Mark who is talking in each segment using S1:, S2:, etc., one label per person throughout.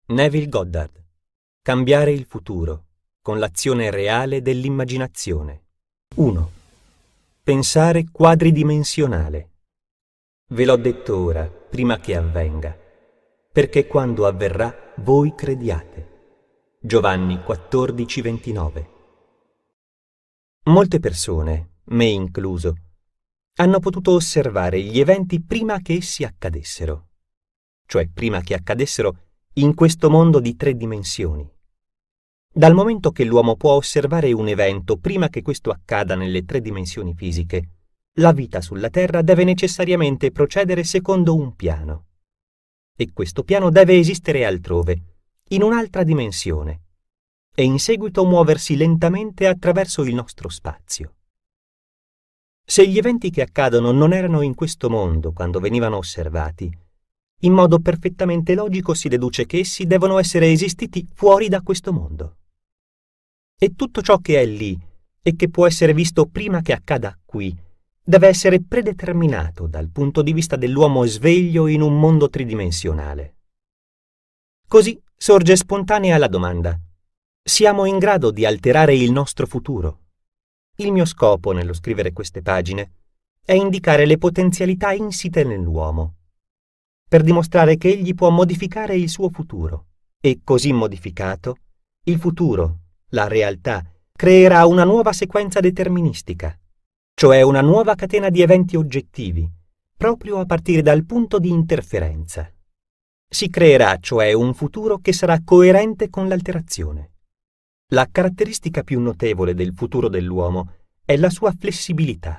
S1: Neville Goddard. Cambiare il futuro con l'azione reale dell'immaginazione. 1. Pensare quadridimensionale. Ve l'ho detto ora, prima che avvenga, perché quando avverrà voi crediate. Giovanni 14:29. Molte persone, me incluso, hanno potuto osservare gli eventi prima che essi accadessero, cioè prima che accadessero in questo mondo di 3 dimensioni. Dal momento che l'uomo può osservare un evento prima che questo accada nelle 3 dimensioni fisiche, la vita sulla Terra deve necessariamente procedere secondo un piano. E questo piano deve esistere altrove, in un'altra dimensione, e in seguito muoversi lentamente attraverso il nostro spazio. Se gli eventi che accadono non erano in questo mondo quando venivano osservati, in modo perfettamente logico si deduce che essi devono essere esistiti fuori da questo mondo. E tutto ciò che è lì e che può essere visto prima che accada qui deve essere predeterminato dal punto di vista dell'uomo sveglio in un mondo tridimensionale. Così sorge spontanea la domanda: siamo in grado di alterare il nostro futuro? Il mio scopo nello scrivere queste pagine è indicare le potenzialità insite nell'uomo, per dimostrare che egli può modificare il suo futuro, e così modificato, il futuro, la realtà, creerà una nuova sequenza deterministica, cioè una nuova catena di eventi oggettivi, proprio a partire dal punto di interferenza. Si creerà, cioè, un futuro che sarà coerente con l'alterazione. La caratteristica più notevole del futuro dell'uomo è la sua flessibilità.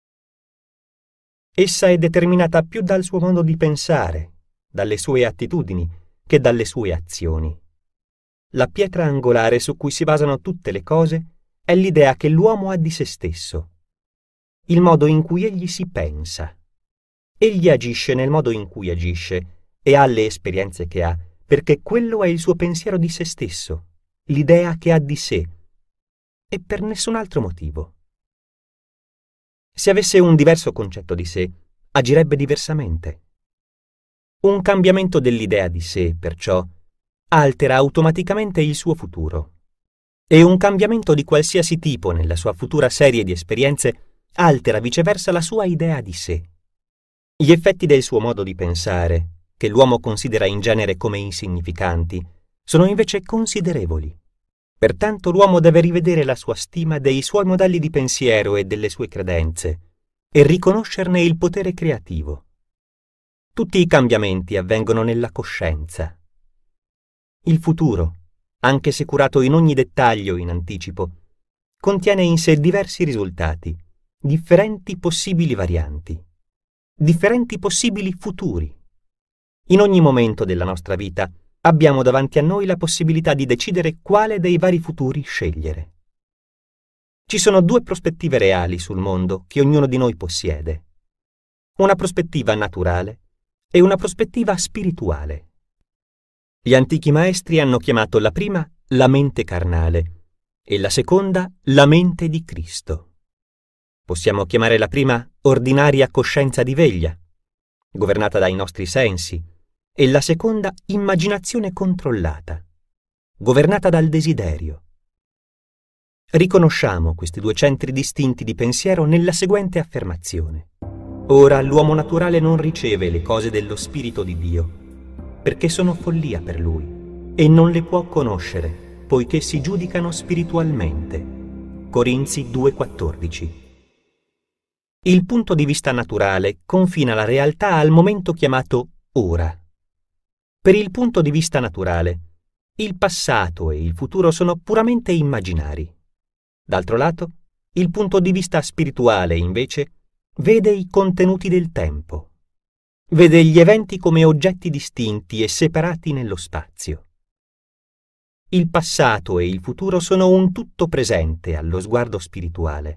S1: Essa è determinata più dal suo modo di pensare, dalle sue attitudini, che dalle sue azioni. La pietra angolare su cui si basano tutte le cose è l'idea che l'uomo ha di se stesso, il modo in cui egli si pensa. Egli agisce nel modo in cui agisce e ha le esperienze che ha, perché quello è il suo pensiero di se stesso, l'idea che ha di sé, e per nessun altro motivo. Se avesse un diverso concetto di sé, agirebbe diversamente. Un cambiamento dell'idea di sé, perciò, altera automaticamente il suo futuro. E un cambiamento di qualsiasi tipo nella sua futura serie di esperienze altera viceversa la sua idea di sé. Gli effetti del suo modo di pensare, che l'uomo considera in genere come insignificanti, sono invece considerevoli. Pertanto l'uomo deve rivedere la sua stima dei suoi modelli di pensiero e delle sue credenze e riconoscerne il potere creativo. Tutti i cambiamenti avvengono nella coscienza. Il futuro, anche se curato in ogni dettaglio in anticipo, contiene in sé diversi risultati, differenti possibili varianti, differenti possibili futuri. In ogni momento della nostra vita abbiamo davanti a noi la possibilità di decidere quale dei vari futuri scegliere. Ci sono 2 prospettive reali sul mondo che ognuno di noi possiede: una prospettiva naturale e una prospettiva spirituale. Gli antichi maestri hanno chiamato la prima la mente carnale e la seconda la mente di Cristo. Possiamo chiamare la prima ordinaria coscienza di veglia, governata dai nostri sensi, e la seconda immaginazione controllata, governata dal desiderio. Riconosciamo questi 2 centri distinti di pensiero nella seguente affermazione: ora l'uomo naturale non riceve le cose dello Spirito di Dio, perché sono follia per lui, e non le può conoscere, poiché si giudicano spiritualmente. Corinzi 2,14. Il punto di vista naturale confina la realtà al momento chiamato ora. Per il punto di vista naturale, il passato e il futuro sono puramente immaginari. D'altro lato, il punto di vista spirituale, invece, vede i contenuti del tempo. Vede gli eventi come oggetti distinti e separati nello spazio. Il passato e il futuro sono un tutto presente allo sguardo spirituale.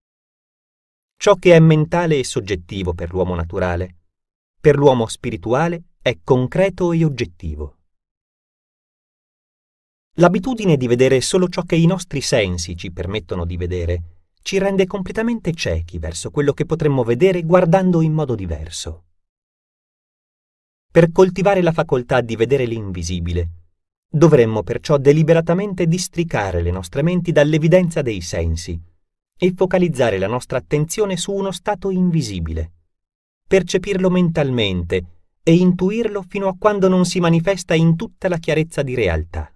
S1: Ciò che è mentale e soggettivo per l'uomo naturale, per l'uomo spirituale è concreto e oggettivo. L'abitudine di vedere solo ciò che i nostri sensi ci permettono di vedere ci rende completamente ciechi verso quello che potremmo vedere guardando in modo diverso. Per coltivare la facoltà di vedere l'invisibile, Dovremmo perciò deliberatamente districare le nostre menti dall'evidenza dei sensi e focalizzare la nostra attenzione su uno stato invisibile, percepirlo mentalmente e intuirlo fino a quando non si manifesta in tutta la chiarezza di realtà.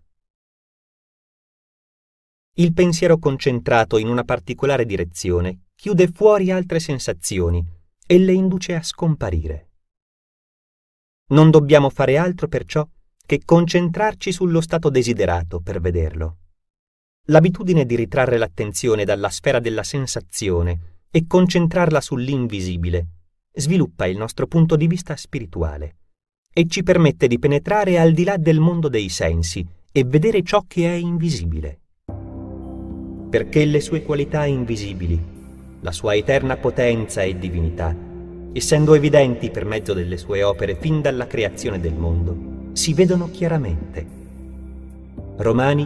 S1: Il pensiero concentrato in una particolare direzione chiude fuori altre sensazioni e le induce a scomparire. Non dobbiamo fare altro perciò che concentrarci sullo stato desiderato per vederlo. L'abitudine di ritrarre l'attenzione dalla sfera della sensazione e concentrarla sull'invisibile sviluppa il nostro punto di vista spirituale e ci permette di penetrare al di là del mondo dei sensi e vedere ciò che è invisibile. Perché le sue qualità invisibili, la sua eterna potenza e divinità, essendo evidenti per mezzo delle sue opere fin dalla creazione del mondo, si vedono chiaramente. Romani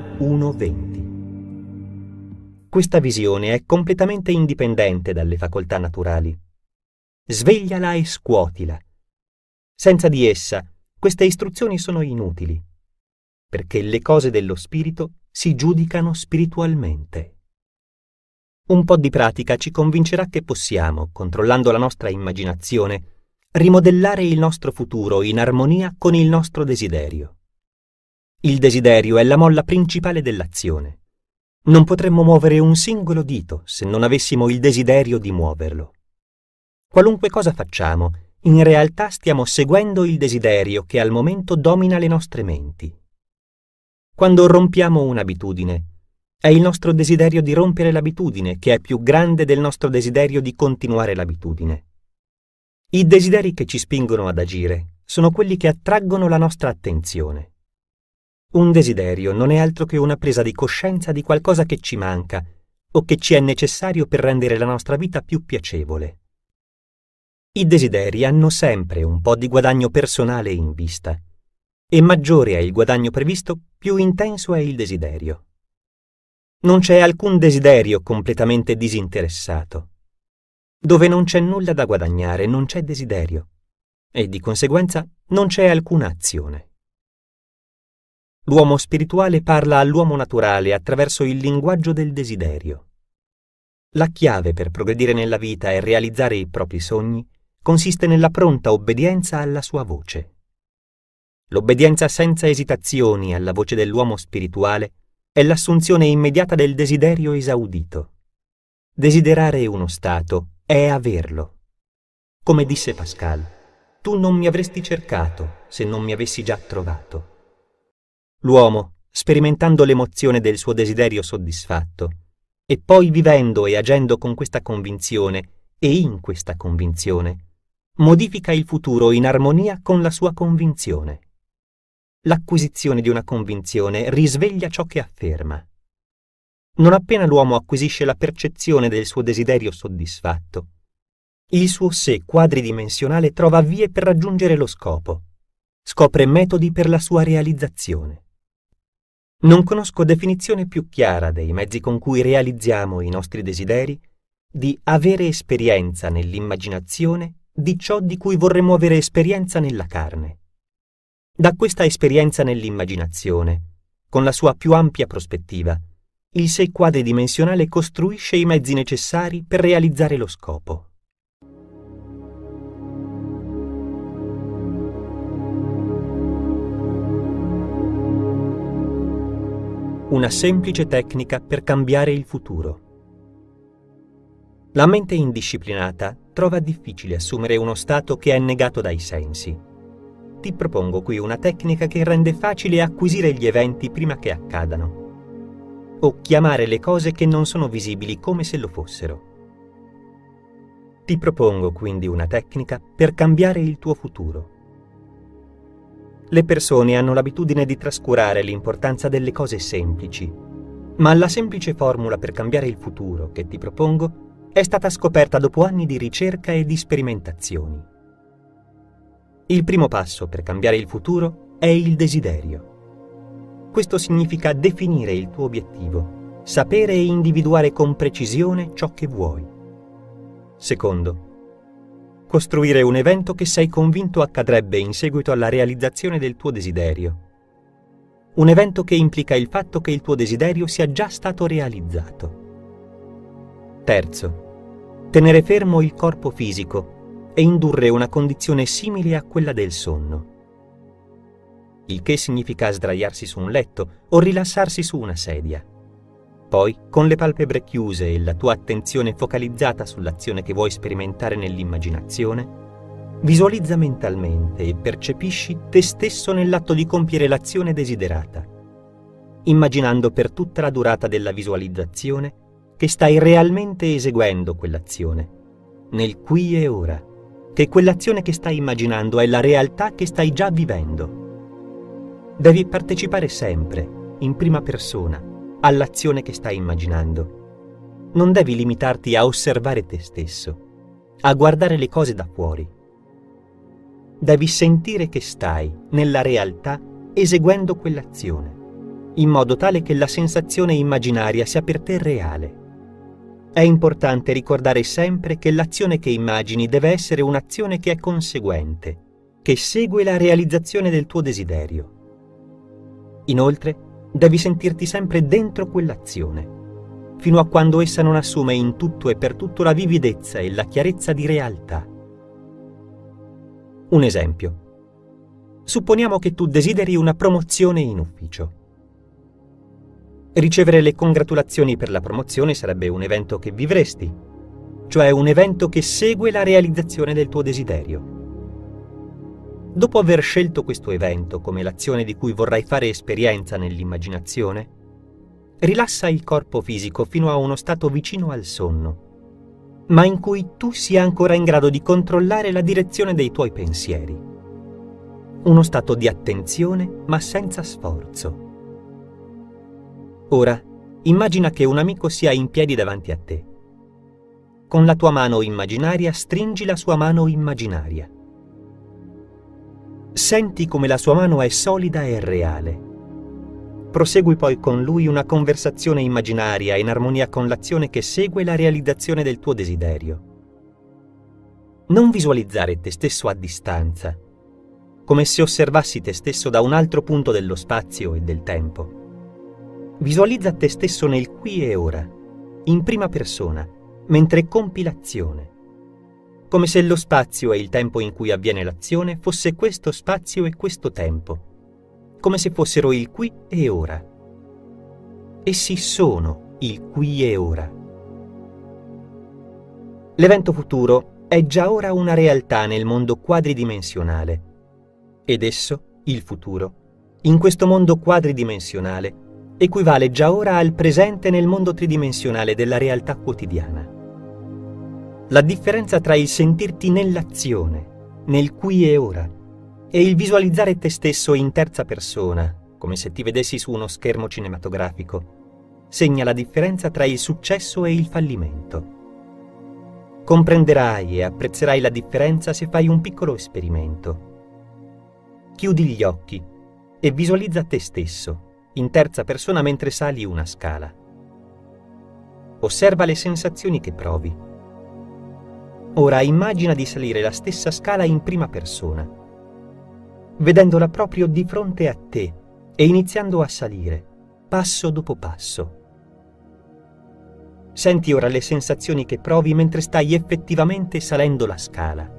S1: 1:20. Questa visione è completamente indipendente dalle facoltà naturali. Svegliala e scuotila. Senza di essa, queste istruzioni sono inutili, perché le cose dello spirito si giudicano spiritualmente. Un po' di pratica ci convincerà che possiamo, controllando la nostra immaginazione, rimodellare il nostro futuro in armonia con il nostro desiderio. Il desiderio è la molla principale dell'azione. Non potremmo muovere un singolo dito se non avessimo il desiderio di muoverlo. Qualunque cosa facciamo, in realtà stiamo seguendo il desiderio che al momento domina le nostre menti. Quando rompiamo un'abitudine, è il nostro desiderio di rompere l'abitudine che è più grande del nostro desiderio di continuare l'abitudine. I desideri che ci spingono ad agire sono quelli che attraggono la nostra attenzione. Un desiderio non è altro che una presa di coscienza di qualcosa che ci manca o che ci è necessario per rendere la nostra vita più piacevole. I desideri hanno sempre un po' di guadagno personale in vista, e maggiore è il guadagno previsto, più intenso è il desiderio. Non c'è alcun desiderio completamente disinteressato. Dove non c'è nulla da guadagnare, non c'è desiderio, e di conseguenza non c'è alcuna azione. L'uomo spirituale parla all'uomo naturale attraverso il linguaggio del desiderio. La chiave per progredire nella vita e realizzare i propri sogni consiste nella pronta obbedienza alla sua voce. L'obbedienza senza esitazioni alla voce dell'uomo spirituale è l'assunzione immediata del desiderio esaudito. Desiderare uno stato è averlo. Come disse Pascal, tu non mi avresti cercato se non mi avessi già trovato. L'uomo, sperimentando l'emozione del suo desiderio soddisfatto, e poi vivendo e agendo con questa convinzione e in questa convinzione, modifica il futuro in armonia con la sua convinzione. L'acquisizione di una convinzione risveglia ciò che afferma. Non appena l'uomo acquisisce la percezione del suo desiderio soddisfatto, il suo sé quadridimensionale trova vie per raggiungere lo scopo, scopre metodi per la sua realizzazione. Non conosco definizione più chiara dei mezzi con cui realizziamo i nostri desideri di avere esperienza nell'immaginazione di ciò di cui vorremmo avere esperienza nella carne. Da questa esperienza nell'immaginazione, con la sua più ampia prospettiva, il sé quadridimensionale costruisce i mezzi necessari per realizzare lo scopo. Una semplice tecnica per cambiare il futuro. La mente indisciplinata trova difficile assumere uno stato che è negato dai sensi. Ti propongo qui una tecnica che rende facile acquisire gli eventi prima che accadano, o chiamare le cose che non sono visibili come se lo fossero. Ti propongo quindi una tecnica per cambiare il tuo futuro. Le persone hanno l'abitudine di trascurare l'importanza delle cose semplici, ma la semplice formula per cambiare il futuro che ti propongo è stata scoperta dopo anni di ricerca e di sperimentazioni. Il primo passo per cambiare il futuro è il desiderio. Questo significa definire il tuo obiettivo, sapere e individuare con precisione ciò che vuoi. Secondo, costruire un evento che sei convinto accadrebbe in seguito alla realizzazione del tuo desiderio. un evento che implica il fatto che il tuo desiderio sia già stato realizzato. Terzo, tenere fermo il corpo fisico e indurre una condizione simile a quella del sonno, il che significa sdraiarsi su un letto o rilassarsi su una sedia. Poi, con le palpebre chiuse e la tua attenzione focalizzata sull'azione che vuoi sperimentare nell'immaginazione, visualizza mentalmente e percepisci te stesso nell'atto di compiere l'azione desiderata, immaginando per tutta la durata della visualizzazione che stai realmente eseguendo quell'azione, nel qui e ora, che quell'azione che stai immaginando è la realtà che stai già vivendo. Devi partecipare sempre, in prima persona, all'azione che stai immaginando. Non devi limitarti a osservare te stesso, a guardare le cose da fuori. Devi sentire che stai, nella realtà, eseguendo quell'azione, in modo tale che la sensazione immaginaria sia per te reale. È importante ricordare sempre che l'azione che immagini deve essere un'azione che è conseguente, che segue la realizzazione del tuo desiderio. Inoltre, devi sentirti sempre dentro quell'azione, fino a quando essa non assume in tutto e per tutto la vividezza e la chiarezza di realtà. Un esempio. Supponiamo che tu desideri una promozione in ufficio. Ricevere le congratulazioni per la promozione sarebbe un evento che vivresti, cioè un evento che segue la realizzazione del tuo desiderio. Dopo aver scelto questo evento come l'azione di cui vorrai fare esperienza nell'immaginazione, rilassa il corpo fisico fino a uno stato vicino al sonno, ma in cui tu sia ancora in grado di controllare la direzione dei tuoi pensieri. Uno stato di attenzione ma senza sforzo. Ora, immagina che un amico sia in piedi davanti a te. Con la tua mano immaginaria stringi la sua mano immaginaria. Senti come la sua mano è solida e reale. Prosegui poi con lui una conversazione immaginaria in armonia con l'azione che segue la realizzazione del tuo desiderio. Non visualizzare te stesso a distanza, come se osservassi te stesso da un altro punto dello spazio e del tempo. Visualizza te stesso nel qui e ora, in prima persona, mentre compi l'azione, come se lo spazio e il tempo in cui avviene l'azione fosse questo spazio e questo tempo, come se fossero il qui e ora. Essi sono il qui e ora. L'evento futuro è già ora una realtà nel mondo quadridimensionale, ed esso, il futuro, in questo mondo quadridimensionale, equivale già ora al presente nel mondo tridimensionale della realtà quotidiana. La differenza tra il sentirti nell'azione, nel qui e ora, e il visualizzare te stesso in terza persona, come se ti vedessi su uno schermo cinematografico, segna la differenza tra il successo e il fallimento. Comprenderai e apprezzerai la differenza se fai un piccolo esperimento. Chiudi gli occhi e visualizza te stesso, in terza persona mentre sali una scala. Osserva le sensazioni che provi. Ora immagina di salire la stessa scala in prima persona, vedendola proprio di fronte a te e iniziando a salire, passo dopo passo. Senti ora le sensazioni che provi mentre stai effettivamente salendo la scala.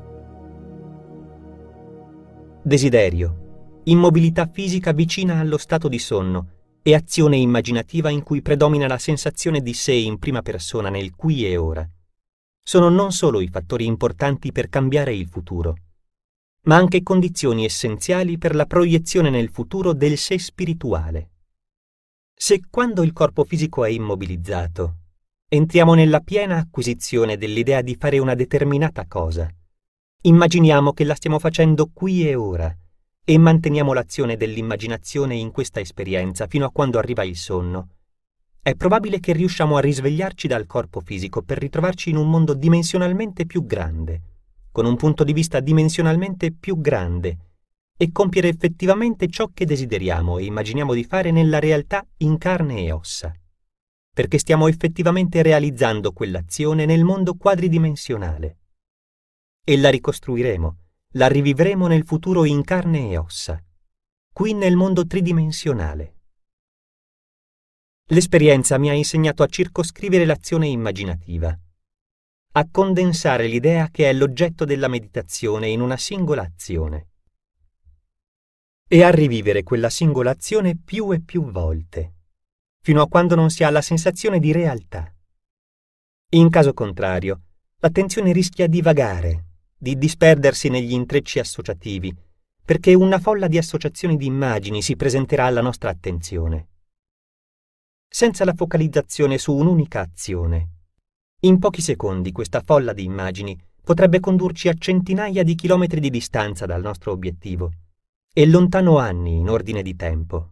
S1: Desiderio, immobilità fisica vicina allo stato di sonno e azione immaginativa in cui predomina la sensazione di sé in prima persona nel qui e ora. Sono non solo i fattori importanti per cambiare il futuro, ma anche condizioni essenziali per la proiezione nel futuro del sé spirituale. Se quando il corpo fisico è immobilizzato, entriamo nella piena acquisizione dell'idea di fare una determinata cosa, immaginiamo che la stiamo facendo qui e ora e manteniamo l'azione dell'immaginazione in questa esperienza fino a quando arriva il sonno, è probabile che riusciamo a risvegliarci dal corpo fisico per ritrovarci in un mondo dimensionalmente più grande, con un punto di vista dimensionalmente più grande, e compiere effettivamente ciò che desideriamo e immaginiamo di fare nella realtà in carne e ossa, perché stiamo effettivamente realizzando quell'azione nel mondo quadridimensionale. E la ricostruiremo, la rivivremo nel futuro in carne e ossa, qui nel mondo tridimensionale. L'esperienza mi ha insegnato a circoscrivere l'azione immaginativa, a condensare l'idea che è l'oggetto della meditazione in una singola azione e a rivivere quella singola azione più e più volte, fino a quando non si ha la sensazione di realtà. In caso contrario, l'attenzione rischia di vagare, di disperdersi negli intrecci associativi, perché una folla di associazioni di immagini si presenterà alla nostra attenzione. Senza la focalizzazione su un'unica azione, in pochi secondi questa folla di immagini potrebbe condurci a centinaia di chilometri di distanza dal nostro obiettivo e lontano anni in ordine di tempo.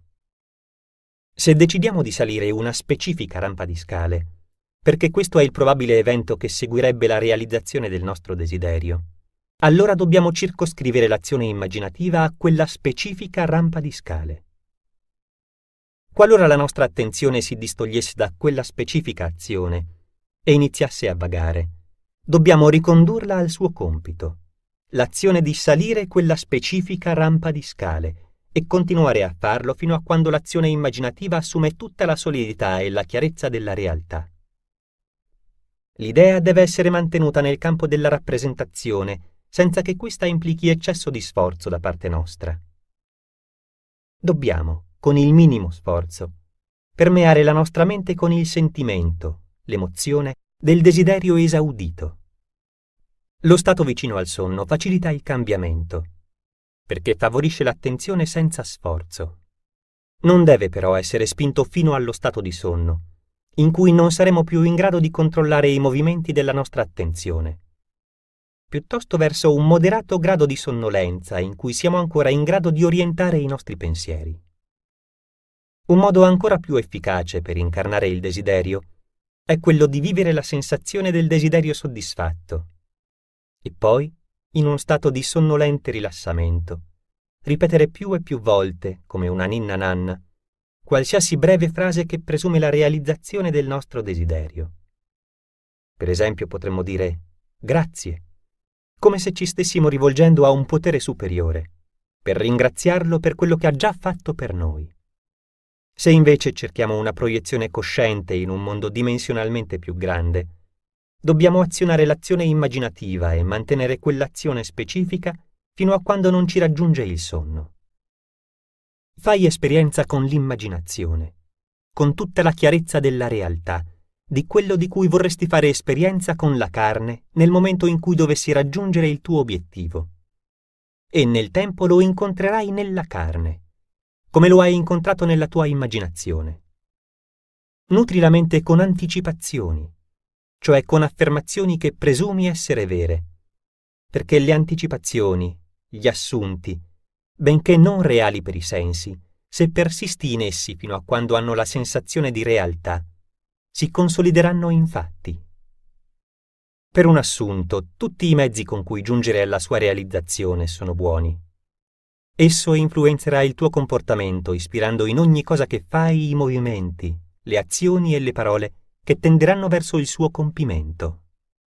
S1: Se decidiamo di salire una specifica rampa di scale, perché questo è il probabile evento che seguirebbe la realizzazione del nostro desiderio, allora dobbiamo circoscrivere l'azione immaginativa a quella specifica rampa di scale. Qualora la nostra attenzione si distogliesse da quella specifica azione e iniziasse a vagare, dobbiamo ricondurla al suo compito, l'azione di salire quella specifica rampa di scale e continuare a farlo fino a quando l'azione immaginativa assume tutta la solidità e la chiarezza della realtà. L'idea deve essere mantenuta nel campo della rappresentazione, senza che questa implichi eccesso di sforzo da parte nostra. Dobbiamo, con il minimo sforzo, permeare la nostra mente con il sentimento, l'emozione del desiderio esaudito. Lo stato vicino al sonno facilita il cambiamento, perché favorisce l'attenzione senza sforzo. Non deve però essere spinto fino allo stato di sonno, in cui non saremo più in grado di controllare i movimenti della nostra attenzione. Piuttosto verso un moderato grado di sonnolenza in cui siamo ancora in grado di orientare i nostri pensieri. Un modo ancora più efficace per incarnare il desiderio è quello di vivere la sensazione del desiderio soddisfatto e poi, in uno stato di sonnolente rilassamento, ripetere più e più volte, come una ninna nanna, qualsiasi breve frase che presume la realizzazione del nostro desiderio. Per esempio potremmo dire «grazie», come se ci stessimo rivolgendo a un potere superiore, per ringraziarlo per quello che ha già fatto per noi. Se invece cerchiamo una proiezione cosciente in un mondo dimensionalmente più grande, dobbiamo azionare l'azione immaginativa e mantenere quell'azione specifica fino a quando non ci raggiunge il sonno. Fai esperienza con l'immaginazione, con tutta la chiarezza della realtà, di quello di cui vorresti fare esperienza con la carne nel momento in cui dovessi raggiungere il tuo obiettivo. E nel tempo lo incontrerai nella carne, come lo hai incontrato nella tua immaginazione. Nutri la mente con anticipazioni, cioè con affermazioni che presumi essere vere, perché le anticipazioni, gli assunti, benché non reali per i sensi, se persisti in essi fino a quando hanno la sensazione di realtà, si consolideranno in fatti. Per un assunto, tutti i mezzi con cui giungere alla sua realizzazione sono buoni. Esso influenzerà il tuo comportamento, ispirando in ogni cosa che fai i movimenti, le azioni e le parole che tenderanno verso il suo compimento.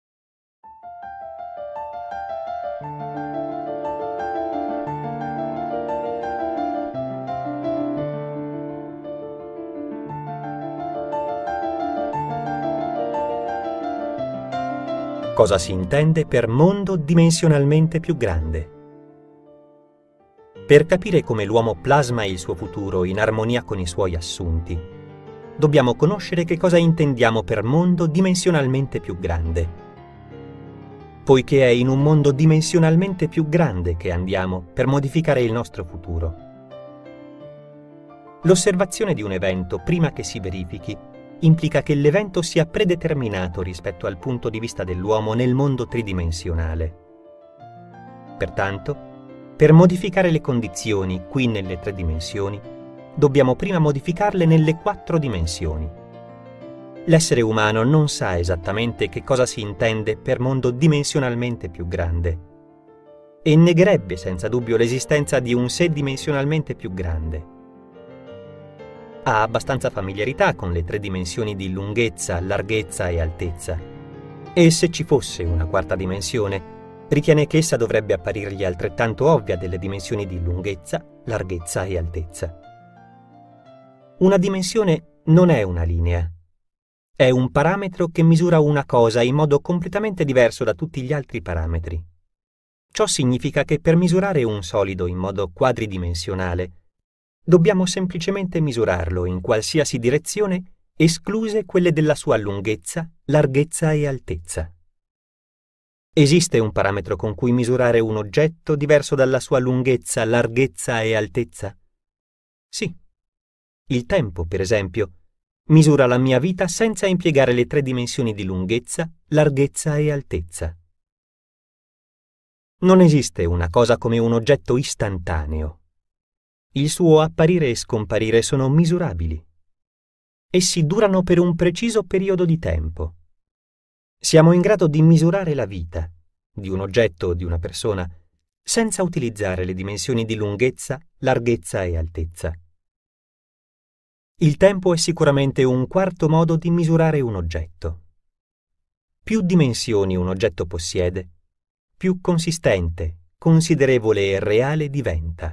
S1: Cosa si intende per mondo dimensionalmente più grande? Per capire come l'uomo plasma il suo futuro in armonia con i suoi assunti, dobbiamo conoscere che cosa intendiamo per mondo dimensionalmente più grande, poiché è in un mondo dimensionalmente più grande che andiamo per modificare il nostro futuro. L'osservazione di un evento prima che si verifichi implica che l'evento sia predeterminato rispetto al punto di vista dell'uomo nel mondo tridimensionale. Pertanto, per modificare le condizioni qui nelle 3 dimensioni, dobbiamo prima modificarle nelle 4 dimensioni. L'essere umano non sa esattamente che cosa si intende per mondo dimensionalmente più grande e negherebbe senza dubbio l'esistenza di un sé dimensionalmente più grande. Ha abbastanza familiarità con le 3 dimensioni di lunghezza, larghezza e altezza, e se ci fosse una 4ª dimensione, Ritiene che essa dovrebbe apparirgli altrettanto ovvia delle dimensioni di lunghezza, larghezza e altezza. Una dimensione non è una linea. È un parametro che misura una cosa in modo completamente diverso da tutti gli altri parametri. Ciò significa che per misurare un solido in modo quadridimensionale, dobbiamo semplicemente misurarlo in qualsiasi direzione, escluse quelle della sua lunghezza, larghezza e altezza. Esiste un parametro con cui misurare un oggetto diverso dalla sua lunghezza, larghezza e altezza? Sì. Il tempo, per esempio, misura la mia vita senza impiegare le 3 dimensioni di lunghezza, larghezza e altezza. Non esiste una cosa come un oggetto istantaneo. Il suo apparire e scomparire sono misurabili. Essi durano per un preciso periodo di tempo. Siamo in grado di misurare la vita di un oggetto o di una persona senza utilizzare le dimensioni di lunghezza, larghezza e altezza. Il tempo è sicuramente un quarto modo di misurare un oggetto. Più dimensioni un oggetto possiede, più consistente, considerevole e reale diventa.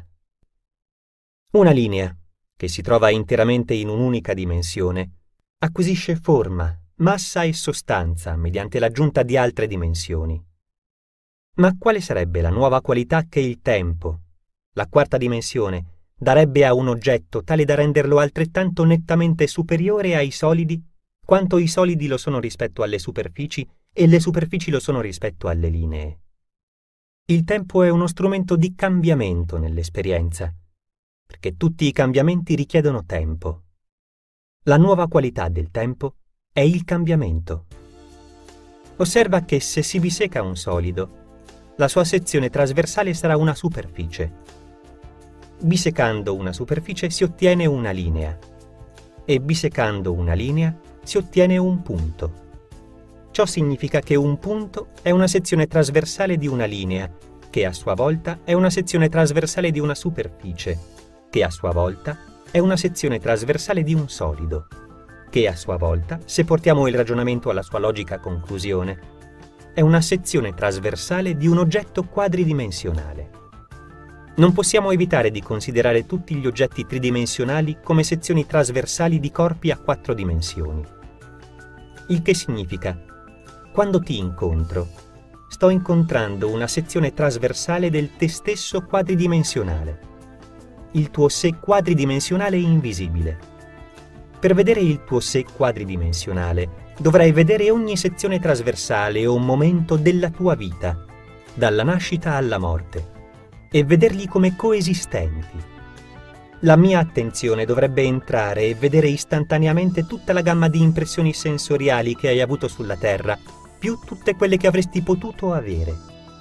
S1: Una linea, che si trova interamente in un'unica dimensione, acquisisce forma, massa e sostanza mediante l'aggiunta di altre dimensioni. Ma quale sarebbe la nuova qualità che il tempo, la quarta dimensione, darebbe a un oggetto tale da renderlo altrettanto nettamente superiore ai solidi quanto i solidi lo sono rispetto alle superfici e le superfici lo sono rispetto alle linee? Il tempo è uno strumento di cambiamento nell'esperienza, perché tutti i cambiamenti richiedono tempo. La nuova qualità del tempo è il cambiamento. Osserva che se si biseca un solido, la sua sezione trasversale sarà una superficie. Bisecando una superficie si ottiene una linea e bisecando una linea si ottiene un punto. Ciò significa che un punto è una sezione trasversale di una linea, che a sua volta è una sezione trasversale di una superficie, che a sua volta è una sezione trasversale di un solido, che a sua volta, se portiamo il ragionamento alla sua logica conclusione, è una sezione trasversale di un oggetto quadridimensionale. Non possiamo evitare di considerare tutti gli oggetti tridimensionali come sezioni trasversali di corpi a 4 dimensioni. Il che significa: quando ti incontro, sto incontrando una sezione trasversale del te stesso quadridimensionale, il tuo sé quadridimensionale invisibile. Per vedere il tuo sé quadridimensionale, dovrai vedere ogni sezione trasversale o momento della tua vita, dalla nascita alla morte, e vederli come coesistenti. La mia attenzione dovrebbe entrare e vedere istantaneamente tutta la gamma di impressioni sensoriali che hai avuto sulla Terra, più tutte quelle che avresti potuto avere.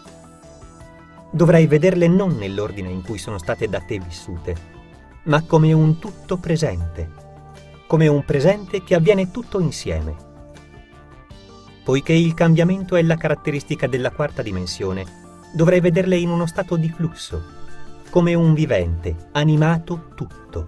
S1: Dovrai vederle non nell'ordine in cui sono state da te vissute, ma come un tutto presente, come un presente che avviene tutto insieme. Poiché il cambiamento è la caratteristica della quarta dimensione, dovrai vederle in uno stato di flusso, come un vivente, animato tutto.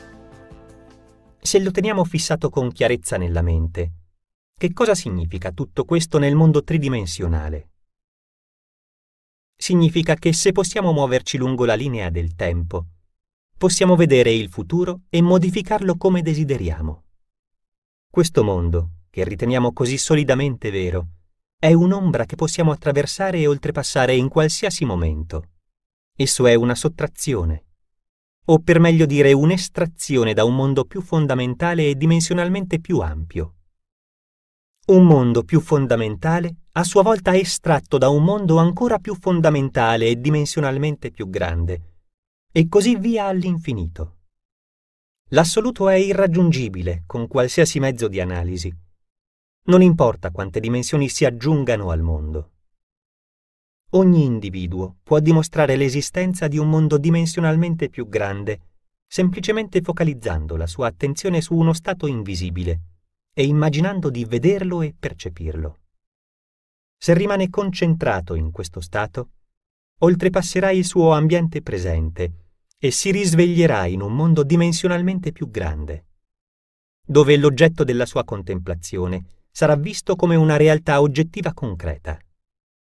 S1: Se lo teniamo fissato con chiarezza nella mente, che cosa significa tutto questo nel mondo tridimensionale? Significa che se possiamo muoverci lungo la linea del tempo, possiamo vedere il futuro e modificarlo come desideriamo. Questo mondo, che riteniamo così solidamente vero, è un'ombra che possiamo attraversare e oltrepassare in qualsiasi momento. Esso è una sottrazione, o per meglio dire un'estrazione da un mondo più fondamentale e dimensionalmente più ampio. Un mondo più fondamentale, a sua volta estratto da un mondo ancora più fondamentale e dimensionalmente più grande, e così via all'infinito. L'assoluto è irraggiungibile con qualsiasi mezzo di analisi. Non importa quante dimensioni si aggiungano al mondo. Ogni individuo può dimostrare l'esistenza di un mondo dimensionalmente più grande, semplicemente focalizzando la sua attenzione su uno stato invisibile e immaginando di vederlo e percepirlo. Se rimane concentrato in questo stato, oltrepasserà il suo ambiente presente e si risveglierà in un mondo dimensionalmente più grande, dove l'oggetto della sua contemplazione sarà visto come una realtà oggettiva concreta.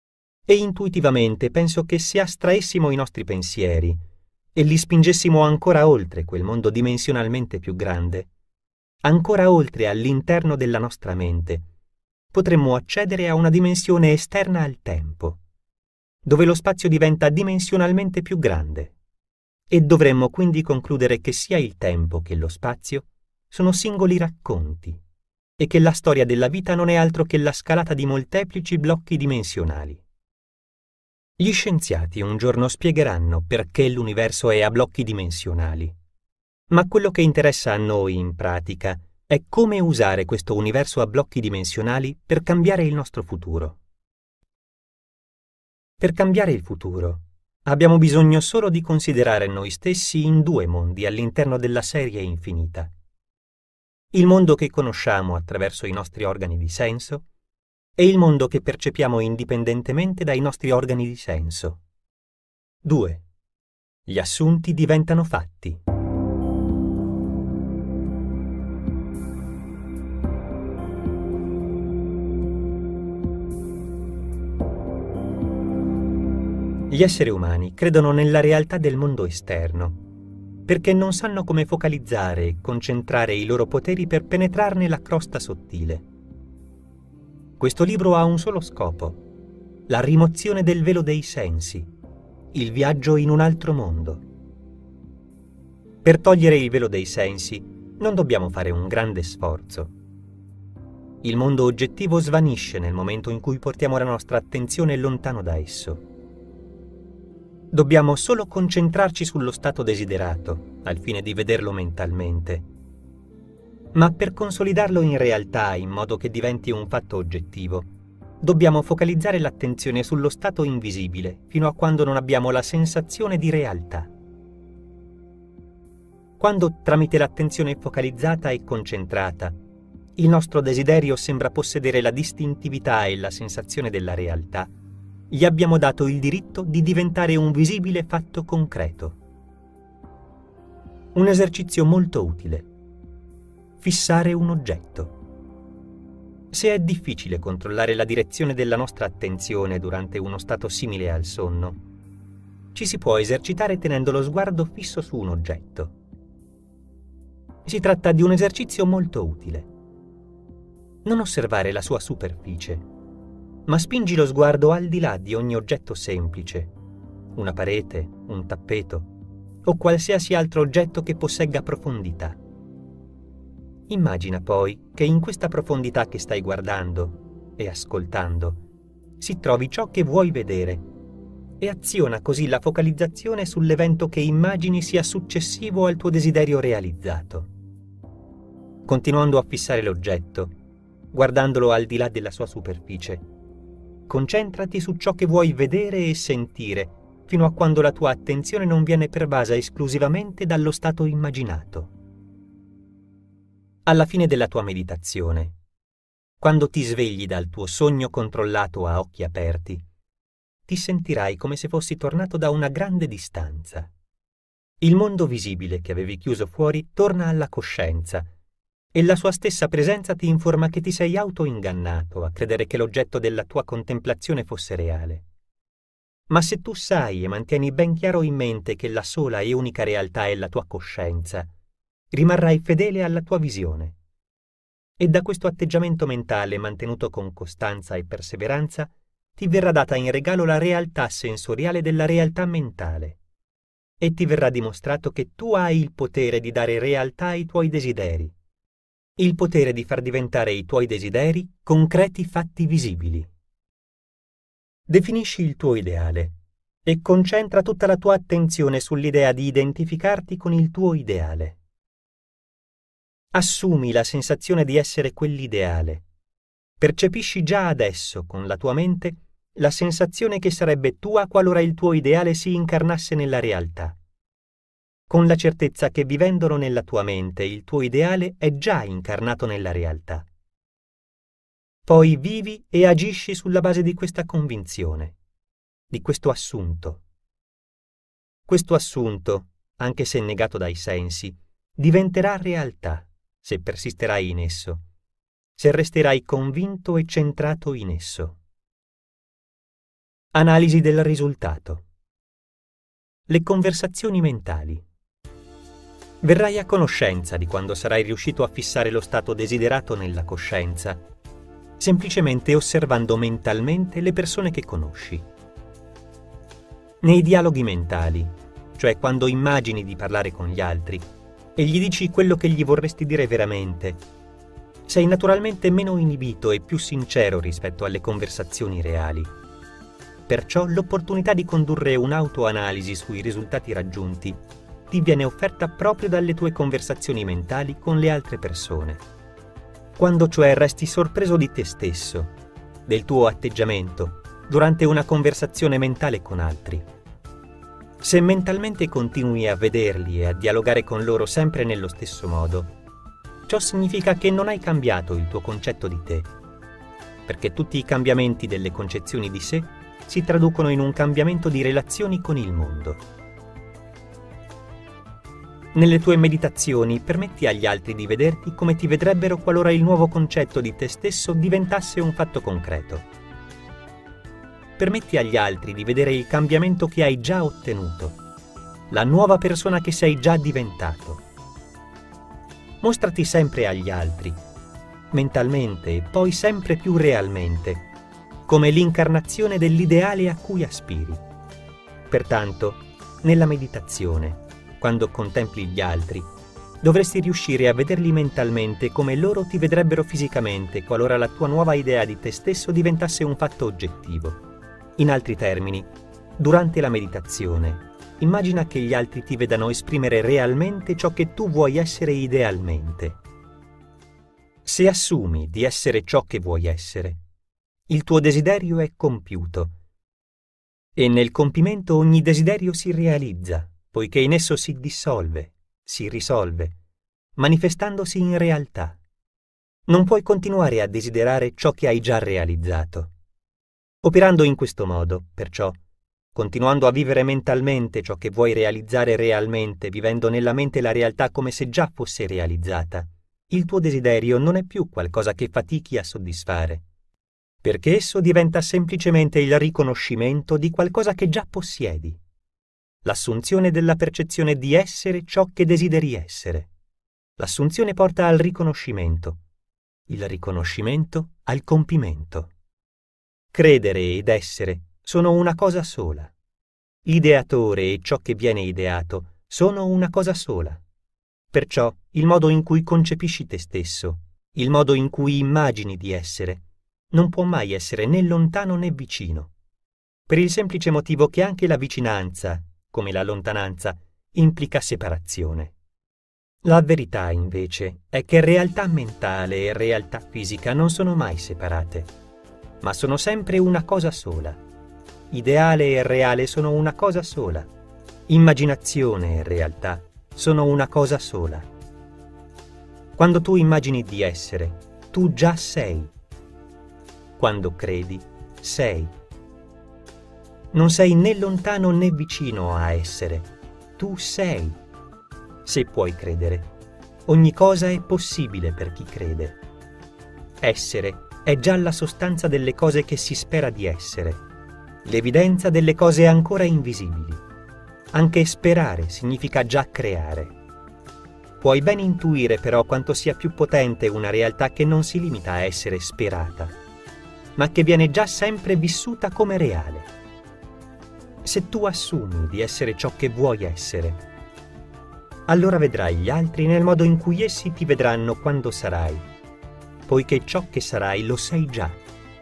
S1: E intuitivamente penso che se astraessimo i nostri pensieri e li spingessimo ancora oltre quel mondo dimensionalmente più grande, ancora oltre all'interno della nostra mente, potremmo accedere a una dimensione esterna al tempo, dove lo spazio diventa dimensionalmente più grande, e dovremmo quindi concludere che sia il tempo che lo spazio sono singoli racconti e che la storia della vita non è altro che la scalata di molteplici blocchi dimensionali. Gli scienziati un giorno spiegheranno perché l'universo è a blocchi dimensionali, ma quello che interessa a noi in pratica è come usare questo universo a blocchi dimensionali per cambiare il nostro futuro. Per cambiare il futuro, abbiamo bisogno solo di considerare noi stessi in due mondi all'interno della serie infinita. Il mondo che conosciamo attraverso i nostri organi di senso e il mondo che percepiamo indipendentemente dai nostri organi di senso. 2. Gli assunti diventano fatti. Gli esseri umani credono nella realtà del mondo esterno, perché non sanno come focalizzare e concentrare i loro poteri per penetrarne la crosta sottile. Questo libro ha un solo scopo: la rimozione del velo dei sensi, il viaggio in un altro mondo. Per togliere il velo dei sensi non dobbiamo fare un grande sforzo. Il mondo oggettivo svanisce nel momento in cui portiamo la nostra attenzione lontano da esso. Dobbiamo solo concentrarci sullo stato desiderato, al fine di vederlo mentalmente. Ma per consolidarlo in realtà in modo che diventi un fatto oggettivo, dobbiamo focalizzare l'attenzione sullo stato invisibile fino a quando non abbiamo la sensazione di realtà. Quando tramite l'attenzione focalizzata e concentrata, il nostro desiderio sembra possedere la distintività e la sensazione della realtà, gli abbiamo dato il diritto di diventare un visibile fatto concreto. Un esercizio molto utile. Fissare un oggetto. Se è difficile controllare la direzione della nostra attenzione durante uno stato simile al sonno, ci si può esercitare tenendo lo sguardo fisso su un oggetto. Si tratta di un esercizio molto utile. Non osservare la sua superficie, ma spingi lo sguardo al di là di ogni oggetto semplice, una parete, un tappeto o qualsiasi altro oggetto che possegga profondità. Immagina poi che in questa profondità che stai guardando e ascoltando si trovi ciò che vuoi vedere e aziona così la focalizzazione sull'evento che immagini sia successivo al tuo desiderio realizzato. Continuando a fissare l'oggetto, guardandolo al di là della sua superficie, concentrati su ciò che vuoi vedere e sentire fino a quando la tua attenzione non viene pervasa esclusivamente dallo stato immaginato. Alla fine della tua meditazione, quando ti svegli dal tuo sogno controllato a occhi aperti, ti sentirai come se fossi tornato da una grande distanza. Il mondo visibile che avevi chiuso fuori torna alla coscienza e la sua stessa presenza ti informa che ti sei autoingannato a credere che l'oggetto della tua contemplazione fosse reale. Ma se tu sai e mantieni ben chiaro in mente che la sola e unica realtà è la tua coscienza, rimarrai fedele alla tua visione. E da questo atteggiamento mentale mantenuto con costanza e perseveranza ti verrà data in regalo la realtà sensoriale della realtà mentale. E ti verrà dimostrato che tu hai il potere di dare realtà ai tuoi desideri, il potere di far diventare i tuoi desideri concreti fatti visibili. Definisci il tuo ideale e concentra tutta la tua attenzione sull'idea di identificarti con il tuo ideale. Assumi la sensazione di essere quell'ideale. Percepisci già adesso, con la tua mente, la sensazione che sarebbe tua qualora il tuo ideale si incarnasse nella realtà. Con la certezza che vivendolo nella tua mente il tuo ideale è già incarnato nella realtà. Poi vivi e agisci sulla base di questa convinzione, di questo assunto. Questo assunto, anche se negato dai sensi, diventerà realtà se persisterai in esso, se resterai convinto e centrato in esso. Analisi del risultato. Le conversazioni mentali. Verrai a conoscenza di quando sarai riuscito a fissare lo stato desiderato nella coscienza, semplicemente osservando mentalmente le persone che conosci. Nei dialoghi mentali, cioè quando immagini di parlare con gli altri e gli dici quello che gli vorresti dire veramente, sei naturalmente meno inibito e più sincero rispetto alle conversazioni reali. Perciò l'opportunità di condurre un'autoanalisi sui risultati raggiunti ti viene offerta proprio dalle tue conversazioni mentali con le altre persone. Quando cioè resti sorpreso di te stesso, del tuo atteggiamento, durante una conversazione mentale con altri. Se mentalmente continui a vederli e a dialogare con loro sempre nello stesso modo, ciò significa che non hai cambiato il tuo concetto di te, perché tutti i cambiamenti delle concezioni di sé si traducono in un cambiamento di relazioni con il mondo. Nelle tue meditazioni permetti agli altri di vederti come ti vedrebbero qualora il nuovo concetto di te stesso diventasse un fatto concreto. Permetti agli altri di vedere il cambiamento che hai già ottenuto, la nuova persona che sei già diventato. Mostrati sempre agli altri, mentalmente e poi sempre più realmente, come l'incarnazione dell'ideale a cui aspiri. Pertanto, nella meditazione, quando contempli gli altri, dovresti riuscire a vederli mentalmente come loro ti vedrebbero fisicamente qualora la tua nuova idea di te stesso diventasse un fatto oggettivo. In altri termini, durante la meditazione, immagina che gli altri ti vedano esprimere realmente ciò che tu vuoi essere idealmente. Se assumi di essere ciò che vuoi essere, il tuo desiderio è compiuto. E nel compimento ogni desiderio si realizza, poiché in esso si dissolve, si risolve, manifestandosi in realtà. Non puoi continuare a desiderare ciò che hai già realizzato. Operando in questo modo, perciò, continuando a vivere mentalmente ciò che vuoi realizzare realmente, vivendo nella mente la realtà come se già fosse realizzata, il tuo desiderio non è più qualcosa che fatichi a soddisfare, perché esso diventa semplicemente il riconoscimento di qualcosa che già possiedi, l'assunzione della percezione di essere ciò che desideri essere. L'assunzione porta al riconoscimento, il riconoscimento al compimento. Credere ed essere sono una cosa sola. L'ideatore e ciò che viene ideato sono una cosa sola. Perciò il modo in cui concepisci te stesso, il modo in cui immagini di essere, non può mai essere né lontano né vicino, per il semplice motivo che anche la vicinanza, come la lontananza, implica separazione. La verità, invece, è che realtà mentale e realtà fisica non sono mai separate, ma sono sempre una cosa sola. Ideale e reale sono una cosa sola. Immaginazione e realtà sono una cosa sola. Quando tu immagini di essere, tu già sei. Quando credi, sei. Non sei né lontano né vicino a essere. Tu sei. Se puoi credere, ogni cosa è possibile per chi crede. Essere è già la sostanza delle cose che si spera di essere, l'evidenza delle cose ancora invisibili. Anche sperare significa già creare. Puoi ben intuire però quanto sia più potente una realtà che non si limita a essere sperata, ma che viene già sempre vissuta come reale. Se tu assumi di essere ciò che vuoi essere, allora vedrai gli altri nel modo in cui essi ti vedranno quando sarai, poiché ciò che sarai lo sei già.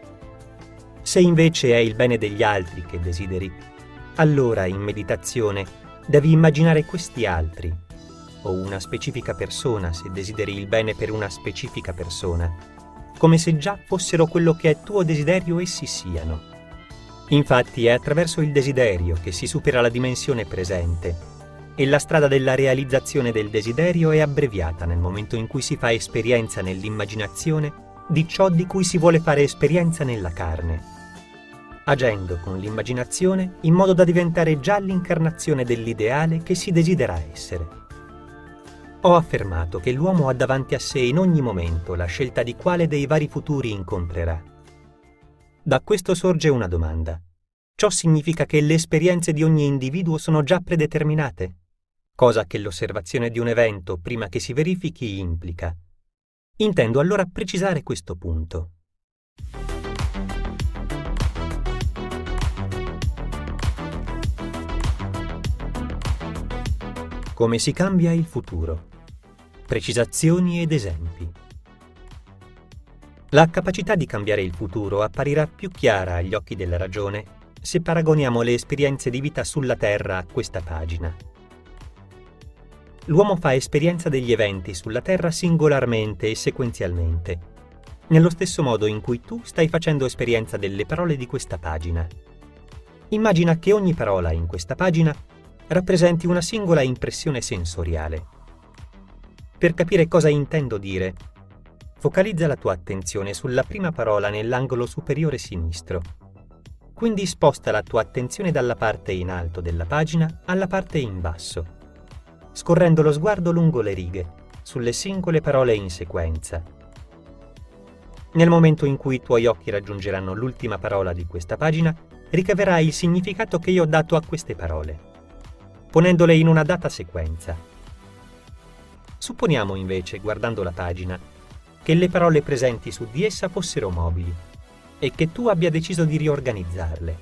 S1: Se invece è il bene degli altri che desideri, allora in meditazione devi immaginare questi altri, o una specifica persona se desideri il bene per una specifica persona, come se già fossero quello che è tuo desiderio essi siano. Infatti è attraverso il desiderio che si supera la dimensione presente, e la strada della realizzazione del desiderio è abbreviata nel momento in cui si fa esperienza nell'immaginazione di ciò di cui si vuole fare esperienza nella carne, agendo con l'immaginazione in modo da diventare già l'incarnazione dell'ideale che si desidera essere. Ho affermato che l'uomo ha davanti a sé in ogni momento la scelta di quale dei vari futuri incontrerà. Da questo sorge una domanda, Ciò significa che le esperienze di ogni individuo sono già predeterminate, cosa che l'osservazione di un evento prima che si verifichi implica. Intendo allora precisare questo punto. Come si cambia il futuro? Precisazioni ed esempi. La capacità di cambiare il futuro apparirà più chiara agli occhi della ragione se paragoniamo le esperienze di vita sulla Terra a questa pagina. L'uomo fa esperienza degli eventi sulla Terra singolarmente e sequenzialmente, nello stesso modo in cui tu stai facendo esperienza delle parole di questa pagina. Immagina che ogni parola in questa pagina rappresenti una singola impressione sensoriale. Per capire cosa intendo dire, focalizza la tua attenzione sulla prima parola nell'angolo superiore sinistro. Quindi sposta la tua attenzione dalla parte in alto della pagina alla parte in basso, scorrendo lo sguardo lungo le righe, sulle singole parole in sequenza. Nel momento in cui i tuoi occhi raggiungeranno l'ultima parola di questa pagina, ricaverai il significato che io ho dato a queste parole, ponendole in una data sequenza. Supponiamo invece, guardando la pagina, che le parole presenti su di essa fossero mobili e che tu abbia deciso di riorganizzarle.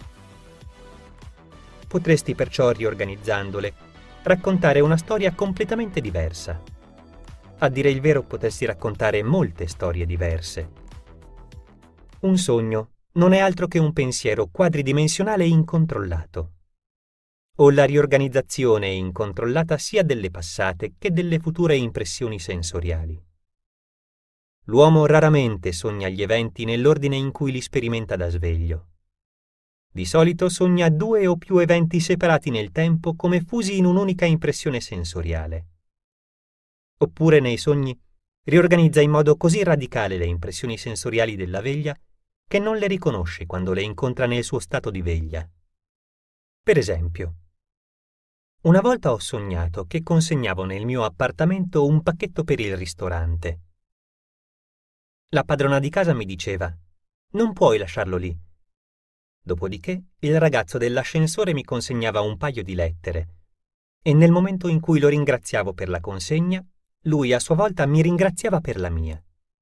S1: Potresti perciò, riorganizzandole, raccontare una storia completamente diversa. A dire il vero, potresti raccontare molte storie diverse. Un sogno non è altro che un pensiero quadridimensionale incontrollato, o la riorganizzazione incontrollata sia delle passate che delle future impressioni sensoriali. L'uomo raramente sogna gli eventi nell'ordine in cui li sperimenta da sveglio. Di solito sogna 2 o più eventi separati nel tempo come fusi in un'unica impressione sensoriale. Oppure nei sogni riorganizza in modo così radicale le impressioni sensoriali della veglia che non le riconosce quando le incontra nel suo stato di veglia. Per esempio, una volta ho sognato che consegnavo nel mio appartamento un pacchetto per il ristorante. La padrona di casa mi diceva: «Non puoi lasciarlo lì». Dopodiché il ragazzo dell'ascensore mi consegnava un paio di lettere e nel momento in cui lo ringraziavo per la consegna, lui a sua volta mi ringraziava per la mia.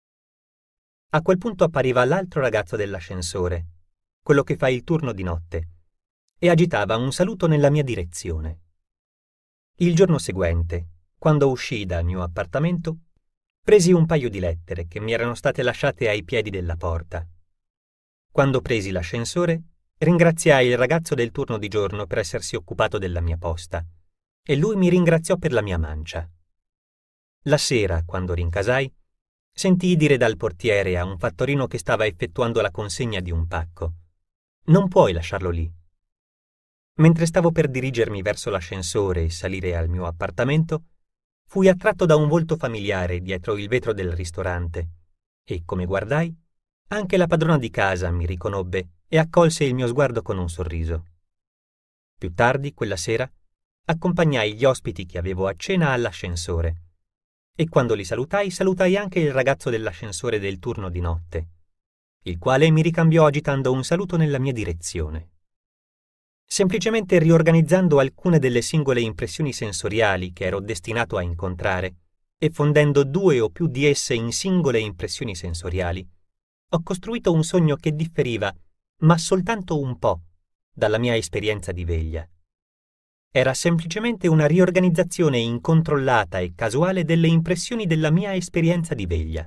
S1: A quel punto appariva l'altro ragazzo dell'ascensore, quello che fa il turno di notte, e agitava un saluto nella mia direzione. Il giorno seguente, quando uscii dal mio appartamento, presi un paio di lettere che mi erano state lasciate ai piedi della porta. Quando presi l'ascensore, ringraziai il ragazzo del turno di giorno per essersi occupato della mia posta, e lui mi ringraziò per la mia mancia. La sera, quando rincasai, sentii dire dal portiere a un fattorino che stava effettuando la consegna di un pacco: «Non puoi lasciarlo lì». Mentre stavo per dirigermi verso l'ascensore e salire al mio appartamento, fui attratto da un volto familiare dietro il vetro del ristorante e, come guardai, anche la padrona di casa mi riconobbe e accolse il mio sguardo con un sorriso. Più tardi, quella sera, accompagnai gli ospiti che avevo a cena all'ascensore e quando li salutai anche il ragazzo dell'ascensore del turno di notte, il quale mi ricambiò agitando un saluto nella mia direzione. Semplicemente riorganizzando alcune delle singole impressioni sensoriali che ero destinato a incontrare e fondendo 2 o più di esse in singole impressioni sensoriali, ho costruito un sogno che differiva, ma soltanto un po', dalla mia esperienza di veglia. Era semplicemente una riorganizzazione incontrollata e casuale delle impressioni della mia esperienza di veglia.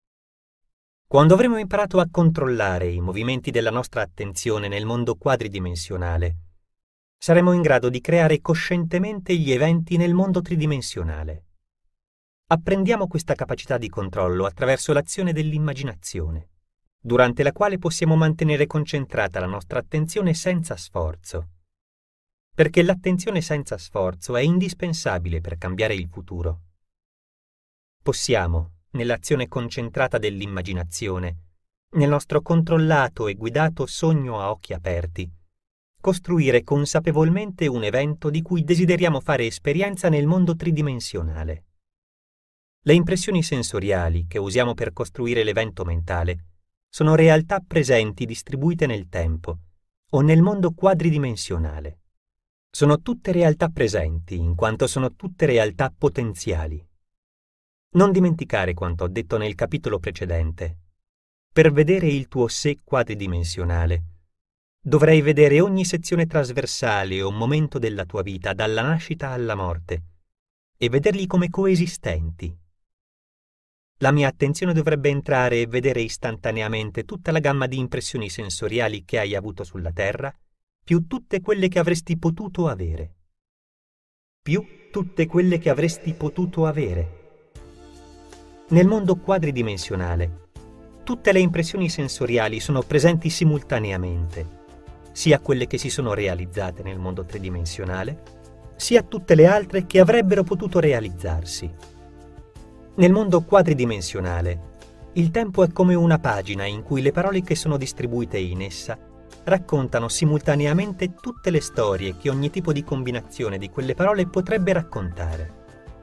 S1: Quando avremo imparato a controllare i movimenti della nostra attenzione nel mondo quadridimensionale, saremo in grado di creare coscientemente gli eventi nel mondo tridimensionale. Apprendiamo questa capacità di controllo attraverso l'azione dell'immaginazione, durante la quale possiamo mantenere concentrata la nostra attenzione senza sforzo. Perché l'attenzione senza sforzo è indispensabile per cambiare il futuro. Possiamo, nell'azione concentrata dell'immaginazione, nel nostro controllato e guidato sogno a occhi aperti, costruire consapevolmente un evento di cui desideriamo fare esperienza nel mondo tridimensionale. Le impressioni sensoriali che usiamo per costruire l'evento mentale sono realtà presenti distribuite nel tempo, o nel mondo quadridimensionale. Sono tutte realtà presenti, in quanto sono tutte realtà potenziali. Non dimenticare quanto ho detto nel capitolo precedente. Per vedere il tuo sé quadridimensionale, dovrai vedere ogni sezione trasversale o momento della tua vita, dalla nascita alla morte, e vederli come coesistenti. La mia attenzione dovrebbe entrare e vedere istantaneamente tutta la gamma di impressioni sensoriali che hai avuto sulla Terra, più tutte quelle che avresti potuto avere. Più tutte quelle che avresti potuto avere. Nel mondo quadridimensionale, tutte le impressioni sensoriali sono presenti simultaneamente, sia quelle che si sono realizzate nel mondo tridimensionale, sia tutte le altre che avrebbero potuto realizzarsi. Nel mondo quadridimensionale, il tempo è come una pagina in cui le parole che sono distribuite in essa raccontano simultaneamente tutte le storie che ogni tipo di combinazione di quelle parole potrebbe raccontare.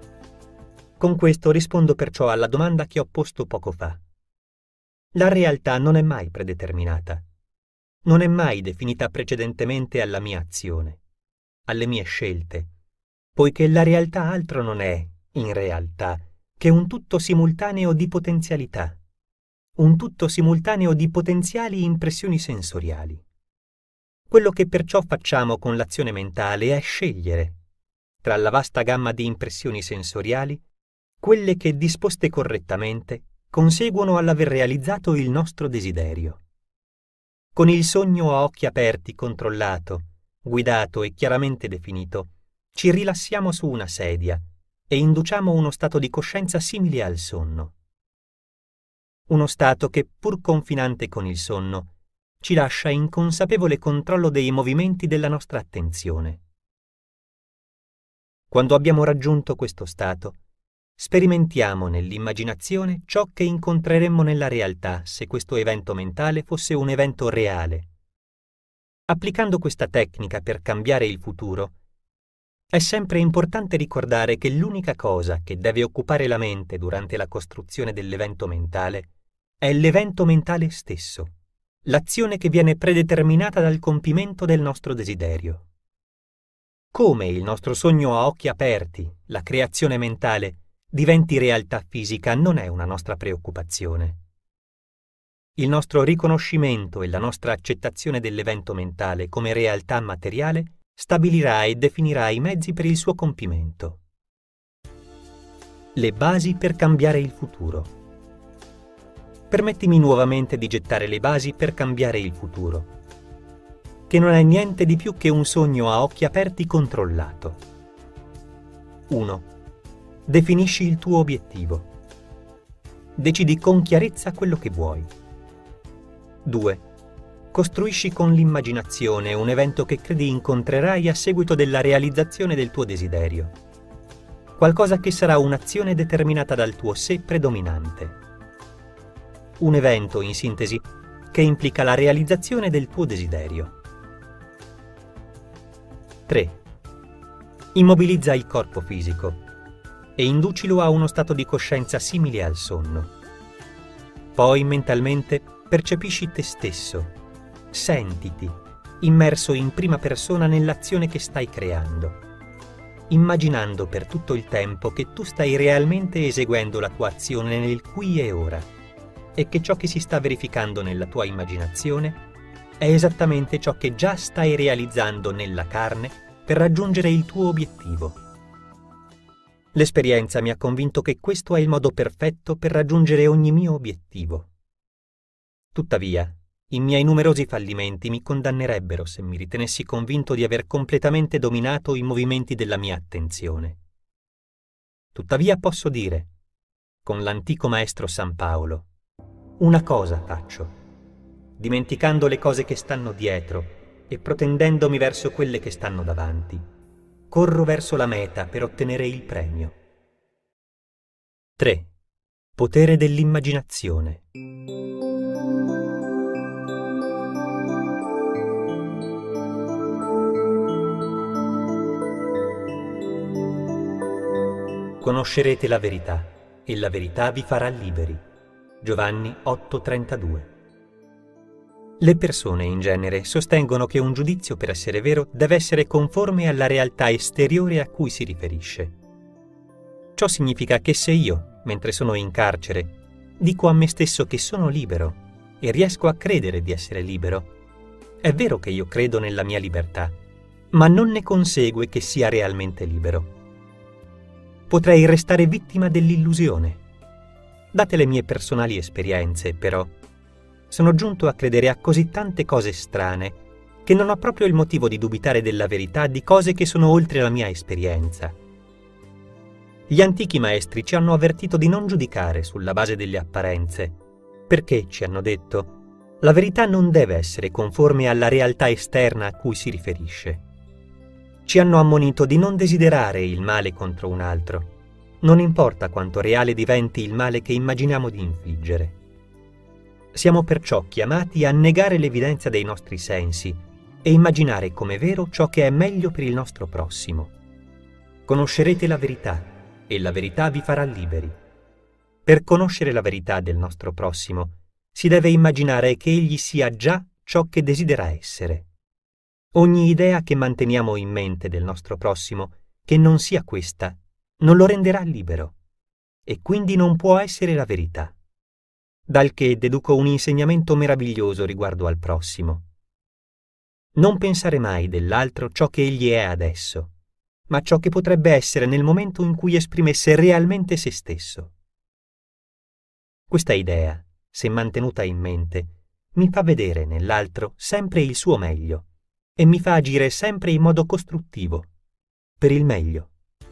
S1: Con questo rispondo perciò alla domanda che ho posto poco fa. La realtà non è mai predeterminata. Non è mai definita precedentemente alla mia azione, alle mie scelte, poiché la realtà altro non è, in realtà, che un tutto simultaneo di potenzialità, un tutto simultaneo di potenziali impressioni sensoriali. Quello che perciò facciamo con l'azione mentale è scegliere, tra la vasta gamma di impressioni sensoriali, quelle che, disposte correttamente, conseguono all'aver realizzato il nostro desiderio. Con il sogno a occhi aperti, controllato, guidato e chiaramente definito, ci rilassiamo su una sedia e induciamo uno stato di coscienza simile al sonno. Uno stato che, pur confinante con il sonno, ci lascia in consapevole controllo dei movimenti della nostra attenzione. Quando abbiamo raggiunto questo stato, sperimentiamo nell'immaginazione ciò che incontreremmo nella realtà se questo evento mentale fosse un evento reale. Applicando questa tecnica per cambiare il futuro, è sempre importante ricordare che l'unica cosa che deve occupare la mente durante la costruzione dell'evento mentale è l'evento mentale stesso, l'azione che viene predeterminata dal compimento del nostro desiderio. Come il nostro sogno a occhi aperti, la creazione mentale, diventi realtà fisica non è una nostra preoccupazione. Il nostro riconoscimento e la nostra accettazione dell'evento mentale come realtà materiale stabilirà e definirà i mezzi per il suo compimento. Le basi per cambiare il futuro. Permettimi nuovamente di gettare le basi per cambiare il futuro, che non è niente di più che un sogno a occhi aperti controllato. 1. Definisci il tuo obiettivo. Decidi con chiarezza quello che vuoi. 2. Costruisci con l'immaginazione un evento che credi incontrerai a seguito della realizzazione del tuo desiderio. Qualcosa che sarà un'azione determinata dal tuo sé predominante. Un evento, in sintesi, che implica la realizzazione del tuo desiderio. 3. Immobilizza il corpo fisico e inducilo a uno stato di coscienza simile al sonno. Poi mentalmente percepisci te stesso, sentiti, immerso in prima persona nell'azione che stai creando, immaginando per tutto il tempo che tu stai realmente eseguendo la tua azione nel qui e ora, e che ciò che si sta verificando nella tua immaginazione è esattamente ciò che già stai realizzando nella carne per raggiungere il tuo obiettivo. L'esperienza mi ha convinto che questo è il modo perfetto per raggiungere ogni mio obiettivo. Tuttavia, i miei numerosi fallimenti mi condannerebbero se mi ritenessi convinto di aver completamente dominato i movimenti della mia attenzione. Tuttavia posso dire, con l'antico maestro San Paolo, una cosa faccio, dimenticando le cose che stanno dietro e protendendomi verso quelle che stanno davanti. Corro verso la meta per ottenere il premio. 3. Potere dell'immaginazione. Conoscerete la verità, e la verità vi farà liberi. Giovanni 8,32. Le persone in genere sostengono che un giudizio, per essere vero, deve essere conforme alla realtà esteriore a cui si riferisce. Ciò significa che se io, mentre sono in carcere, dico a me stesso che sono libero e riesco a credere di essere libero, è vero che io credo nella mia libertà, ma non ne consegue che sia realmente libero. Potrei restare vittima dell'illusione. Date le mie personali esperienze, però, sono giunto a credere a così tante cose strane che non ho proprio il motivo di dubitare della verità di cose che sono oltre la mia esperienza. Gli antichi maestri ci hanno avvertito di non giudicare sulla base delle apparenze, perché, ci hanno detto, la verità non deve essere conforme alla realtà esterna a cui si riferisce. Ci hanno ammonito di non desiderare il male contro un altro, non importa quanto reale diventi il male che immaginiamo di infliggere. Siamo perciò chiamati a negare l'evidenza dei nostri sensi e immaginare come vero ciò che è meglio per il nostro prossimo. Conoscerete la verità e la verità vi farà liberi. Per conoscere la verità del nostro prossimo si deve immaginare che egli sia già ciò che desidera essere. Ogni idea che manteniamo in mente del nostro prossimo che non sia questa non lo renderà libero e quindi non può essere la verità. Dal che deduco un insegnamento meraviglioso riguardo al prossimo. Non pensare mai dell'altro ciò che egli è adesso, ma ciò che potrebbe essere nel momento in cui esprimesse realmente se stesso. Questa idea, se mantenuta in mente, mi fa vedere nell'altro sempre il suo meglio e mi fa agire sempre in modo costruttivo, per il meglio.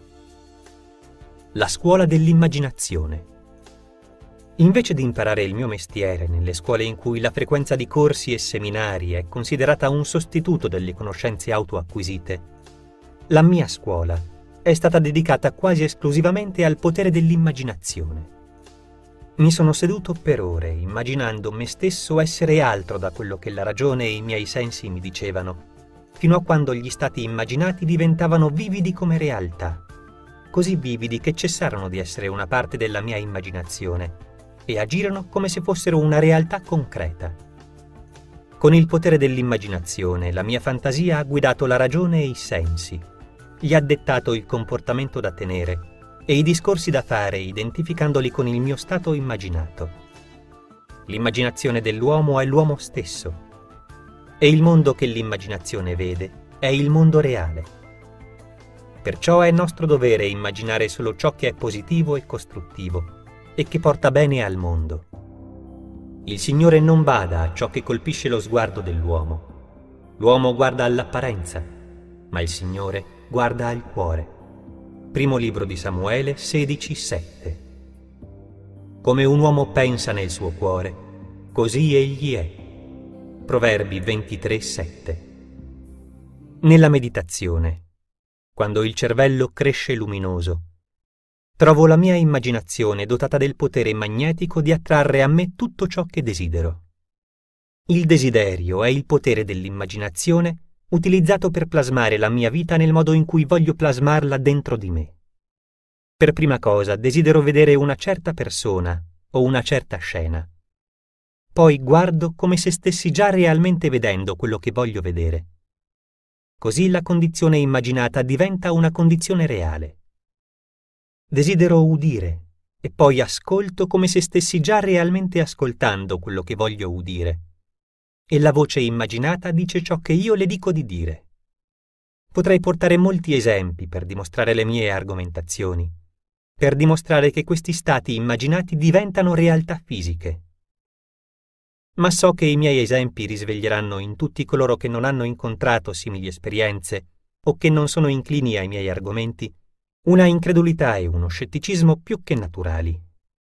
S1: La scuola dell'immaginazione. Invece di imparare il mio mestiere nelle scuole in cui la frequenza di corsi e seminari è considerata un sostituto delle conoscenze autoacquisite, la mia scuola è stata dedicata quasi esclusivamente al potere dell'immaginazione. Mi sono seduto per ore immaginando me stesso essere altro da quello che la ragione e i miei sensi mi dicevano, fino a quando gli stati immaginati diventavano vividi come realtà, così vividi che cessarono di essere una parte della mia immaginazione e agirono come se fossero una realtà concreta. Con il potere dell'immaginazione, la mia fantasia ha guidato la ragione e i sensi, gli ha dettato il comportamento da tenere e i discorsi da fare, identificandoli con il mio stato immaginato. L'immaginazione dell'uomo è l'uomo stesso, e il mondo che l'immaginazione vede è il mondo reale. Perciò è nostro dovere immaginare solo ciò che è positivo e costruttivo, e che porta bene al mondo. Il Signore non bada a ciò che colpisce lo sguardo dell'uomo. L'uomo guarda all'apparenza, ma il Signore guarda al cuore. Primo libro di Samuele 16:7. Come un uomo pensa nel suo cuore, così egli è. Proverbi 23:7. Nella meditazione, quando il cervello cresce luminoso, trovo la mia immaginazione dotata del potere magnetico di attrarre a me tutto ciò che desidero. Il desiderio è il potere dell'immaginazione utilizzato per plasmare la mia vita nel modo in cui voglio plasmarla dentro di me. Per prima cosa desidero vedere una certa persona o una certa scena. Poi guardo come se stessi già realmente vedendo quello che voglio vedere. Così la condizione immaginata diventa una condizione reale. Desidero udire e poi ascolto come se stessi già realmente ascoltando quello che voglio udire. E la voce immaginata dice ciò che io le dico di dire. Potrei portare molti esempi per dimostrare le mie argomentazioni, per dimostrare che questi stati immaginati diventano realtà fisiche. Ma so che i miei esempi risveglieranno in tutti coloro che non hanno incontrato simili esperienze o che non sono inclini ai miei argomenti una incredulità e uno scetticismo più che naturali.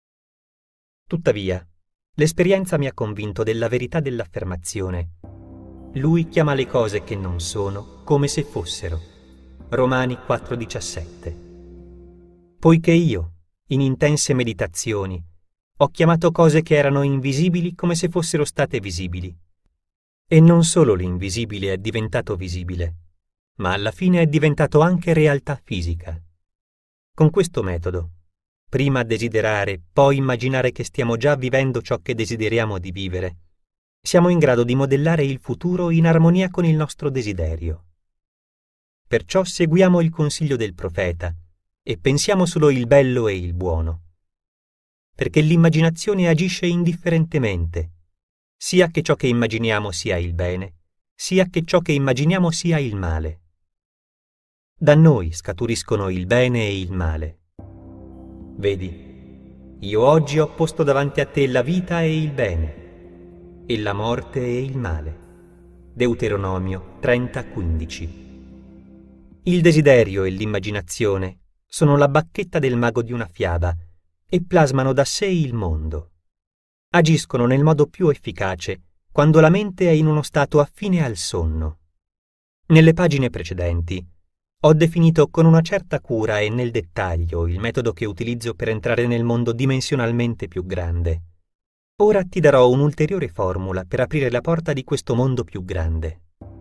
S1: Tuttavia, l'esperienza mi ha convinto della verità dell'affermazione. Lui chiama le cose che non sono come se fossero. Romani 4,17. Poiché io, in intense meditazioni, ho chiamato cose che erano invisibili come se fossero state visibili. E non solo l'invisibile è diventato visibile, ma alla fine è diventato anche realtà fisica. Con questo metodo, prima desiderare, poi immaginare che stiamo già vivendo ciò che desideriamo di vivere, siamo in grado di modellare il futuro in armonia con il nostro desiderio. Perciò seguiamo il consiglio del profeta e pensiamo solo il bello e il buono, perché l'immaginazione agisce indifferentemente, sia che ciò che immaginiamo sia il bene, sia che ciò che immaginiamo sia il male. Da noi scaturiscono il bene e il male. Vedi, io oggi ho posto davanti a te la vita e il bene, e la morte e il male. Deuteronomio 30:15. Il desiderio e l'immaginazione sono la bacchetta del mago di una fiaba e plasmano da sé il mondo. Agiscono nel modo più efficace quando la mente è in uno stato affine al sonno. Nelle pagine precedenti ho definito con una certa cura e nel dettaglio il metodo che utilizzo per entrare nel mondo dimensionalmente più grande. Ora ti darò un'ulteriore formula per aprire la porta di questo mondo più grande.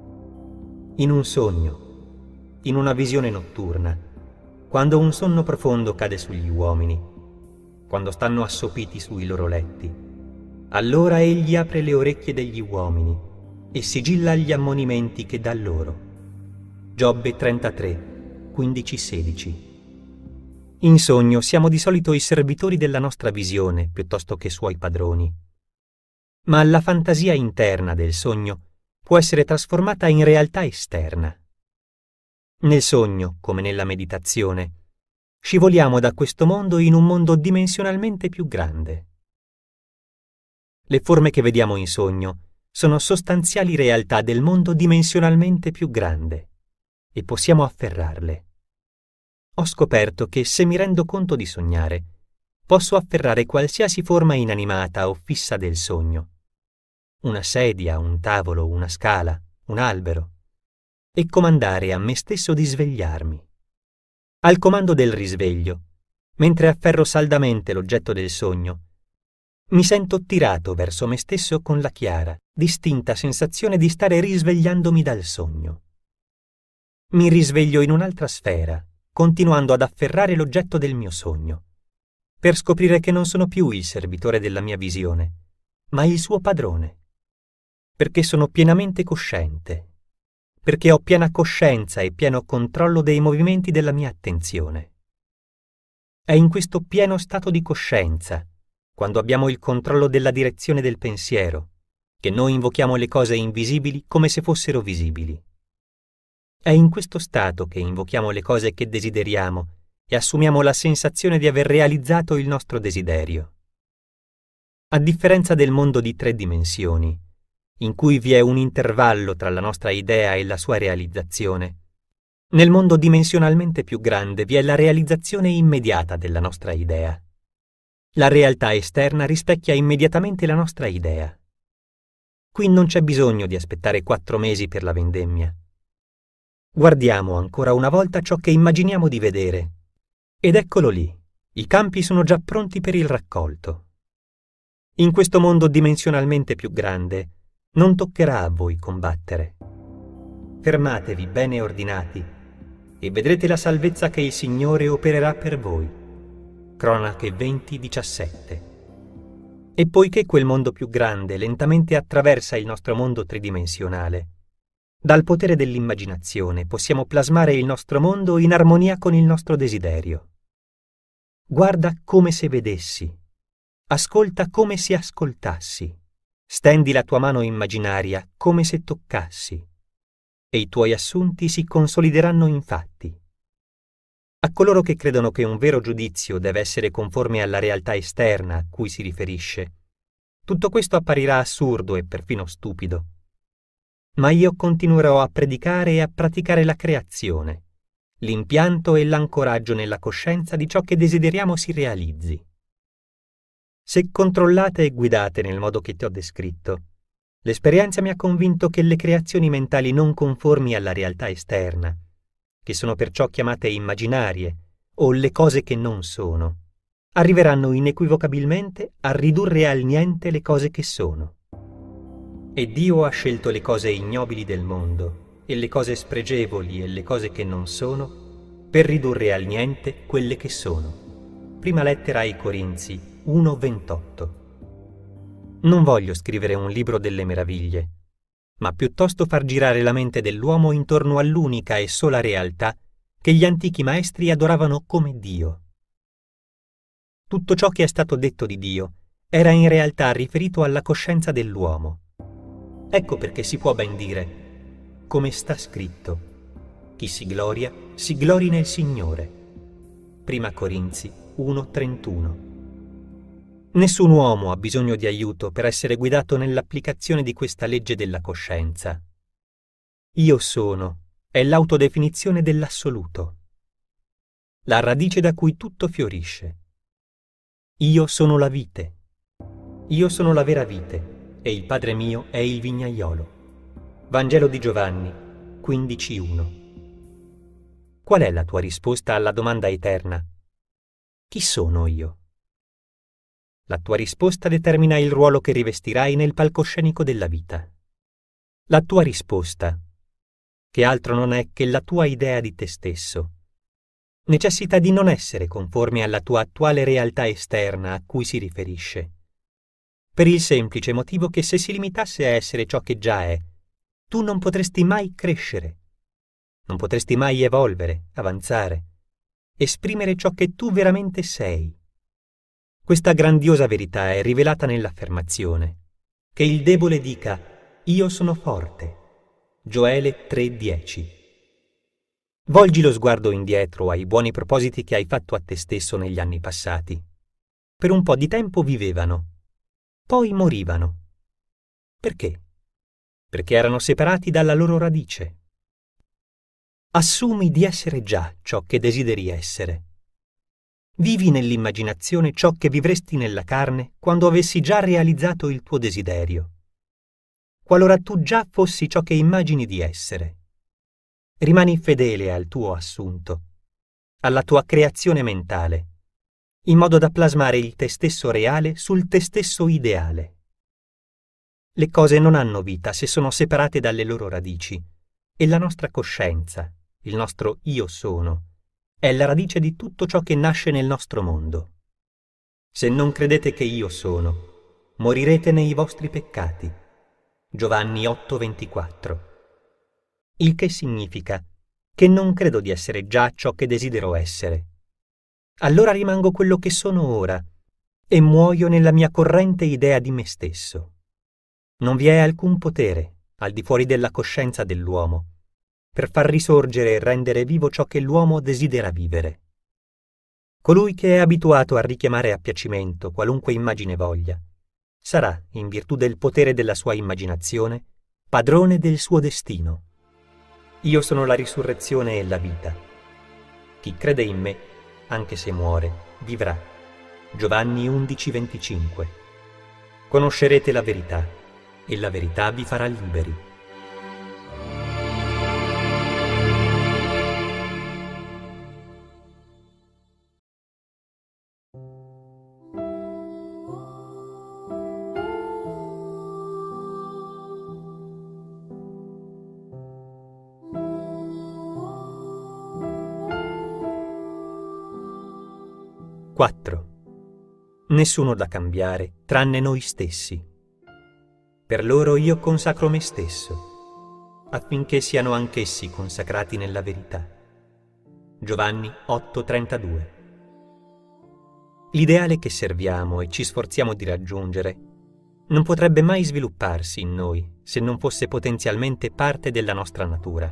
S1: In un sogno, in una visione notturna, quando un sonno profondo cade sugli uomini, quando stanno assopiti sui loro letti, allora egli apre le orecchie degli uomini e sigilla gli ammonimenti che dà loro. Giobbe 33, 15-16. In sogno siamo di solito i servitori della nostra visione piuttosto che suoi padroni. Ma la fantasia interna del sogno può essere trasformata in realtà esterna. Nel sogno, come nella meditazione, scivoliamo da questo mondo in un mondo dimensionalmente più grande. Le forme che vediamo in sogno sono sostanziali realtà del mondo dimensionalmente più grande e possiamo afferrarle. Ho scoperto che se mi rendo conto di sognare, posso afferrare qualsiasi forma inanimata o fissa del sogno. Una sedia, un tavolo, una scala, un albero, e comandare a me stesso di svegliarmi. Al comando del risveglio, mentre afferro saldamente l'oggetto del sogno, mi sento tirato verso me stesso con la chiara, distinta sensazione di stare risvegliandomi dal sogno. Mi risveglio in un'altra sfera, continuando ad afferrare l'oggetto del mio sogno, per scoprire che non sono più il servitore della mia visione, ma il suo padrone, perché sono pienamente cosciente, perché ho piena coscienza e pieno controllo dei movimenti della mia attenzione. È in questo pieno stato di coscienza, quando abbiamo il controllo della direzione del pensiero, che noi invochiamo le cose invisibili come se fossero visibili. È in questo stato che invochiamo le cose che desideriamo e assumiamo la sensazione di aver realizzato il nostro desiderio. A differenza del mondo di 3 dimensioni, in cui vi è un intervallo tra la nostra idea e la sua realizzazione, nel mondo dimensionalmente più grande vi è la realizzazione immediata della nostra idea. La realtà esterna rispecchia immediatamente la nostra idea. Qui non c'è bisogno di aspettare 4 mesi per la vendemmia. Guardiamo ancora una volta ciò che immaginiamo di vedere. Ed eccolo lì, i campi sono già pronti per il raccolto. In questo mondo dimensionalmente più grande, non toccherà a voi combattere. Fermatevi bene ordinati e vedrete la salvezza che il Signore opererà per voi. Cronache 20:17. E poiché quel mondo più grande lentamente attraversa il nostro mondo tridimensionale, dal potere dell'immaginazione possiamo plasmare il nostro mondo in armonia con il nostro desiderio. Guarda come se vedessi, ascolta come se ascoltassi, stendi la tua mano immaginaria come se toccassi, e i tuoi assunti si consolideranno in fatti. A coloro che credono che un vero giudizio deve essere conforme alla realtà esterna a cui si riferisce, tutto questo apparirà assurdo e perfino stupido. Ma io continuerò a predicare e a praticare la creazione, l'impianto e l'ancoraggio nella coscienza di ciò che desideriamo si realizzi. Se controllate e guidate nel modo che ti ho descritto, l'esperienza mi ha convinto che le creazioni mentali non conformi alla realtà esterna, che sono perciò chiamate immaginarie, o le cose che non sono, arriveranno inequivocabilmente a ridurre al niente le cose che sono. E Dio ha scelto le cose ignobili del mondo, e le cose spregevoli e le cose che non sono, per ridurre al niente quelle che sono. Prima lettera ai Corinzi 1:28. Non voglio scrivere un libro delle meraviglie, ma piuttosto far girare la mente dell'uomo intorno all'unica e sola realtà che gli antichi maestri adoravano come Dio. Tutto ciò che è stato detto di Dio era in realtà riferito alla coscienza dell'uomo. Ecco perché si può ben dire, come sta scritto, chi si glori nel Signore. Prima Corinzi 1,31. Nessun uomo ha bisogno di aiuto per essere guidato nell'applicazione di questa legge della coscienza. Io sono è l'autodefinizione dell'assoluto, la radice da cui tutto fiorisce. Io sono la vite. Io sono la vera vite e il Padre mio è il vignaiolo. Vangelo di Giovanni 15,1. Qual è la tua risposta alla domanda eterna? Chi sono io? La tua risposta determina il ruolo che rivestirai nel palcoscenico della vita. La tua risposta, che altro non è che la tua idea di te stesso, necessita di non essere conforme alla tua attuale realtà esterna a cui si riferisce, per il semplice motivo che se si limitasse a essere ciò che già è, tu non potresti mai crescere, non potresti mai evolvere, avanzare, esprimere ciò che tu veramente sei. Questa grandiosa verità è rivelata nell'affermazione che il debole dica «Io sono forte». Gioele 3,10. Volgi lo sguardo indietro ai buoni propositi che hai fatto a te stesso negli anni passati. Per un po' di tempo vivevano, poi morivano. Perché? Perché erano separati dalla loro radice. Assumi di essere già ciò che desideri essere. Vivi nell'immaginazione ciò che vivresti nella carne quando avessi già realizzato il tuo desiderio. Qualora tu già fossi ciò che immagini di essere. Rimani fedele al tuo assunto, alla tua creazione mentale, in modo da plasmare il te stesso reale sul te stesso ideale. Le cose non hanno vita se sono separate dalle loro radici, e la nostra coscienza, il nostro io sono, è la radice di tutto ciò che nasce nel nostro mondo. Se non credete che io sono, morirete nei vostri peccati. Giovanni 8,24. Il che significa che non credo di essere già ciò che desidero essere. Allora rimango quello che sono ora e muoio nella mia corrente idea di me stesso. Non vi è alcun potere, al di fuori della coscienza dell'uomo, per far risorgere e rendere vivo ciò che l'uomo desidera vivere. Colui che è abituato a richiamare a piacimento qualunque immagine voglia, sarà, in virtù del potere della sua immaginazione, padrone del suo destino. Io sono la risurrezione e la vita. Chi crede in me, anche se muore, vivrà. Giovanni 11,25. Conoscerete la verità, e la verità vi farà liberi. Quattro. Nessuno da cambiare, tranne noi stessi. Per loro io consacro me stesso, affinché siano anch'essi consacrati nella verità. Giovanni 8,32. L'ideale che serviamo e ci sforziamo di raggiungere non potrebbe mai svilupparsi in noi se non fosse potenzialmente parte della nostra natura.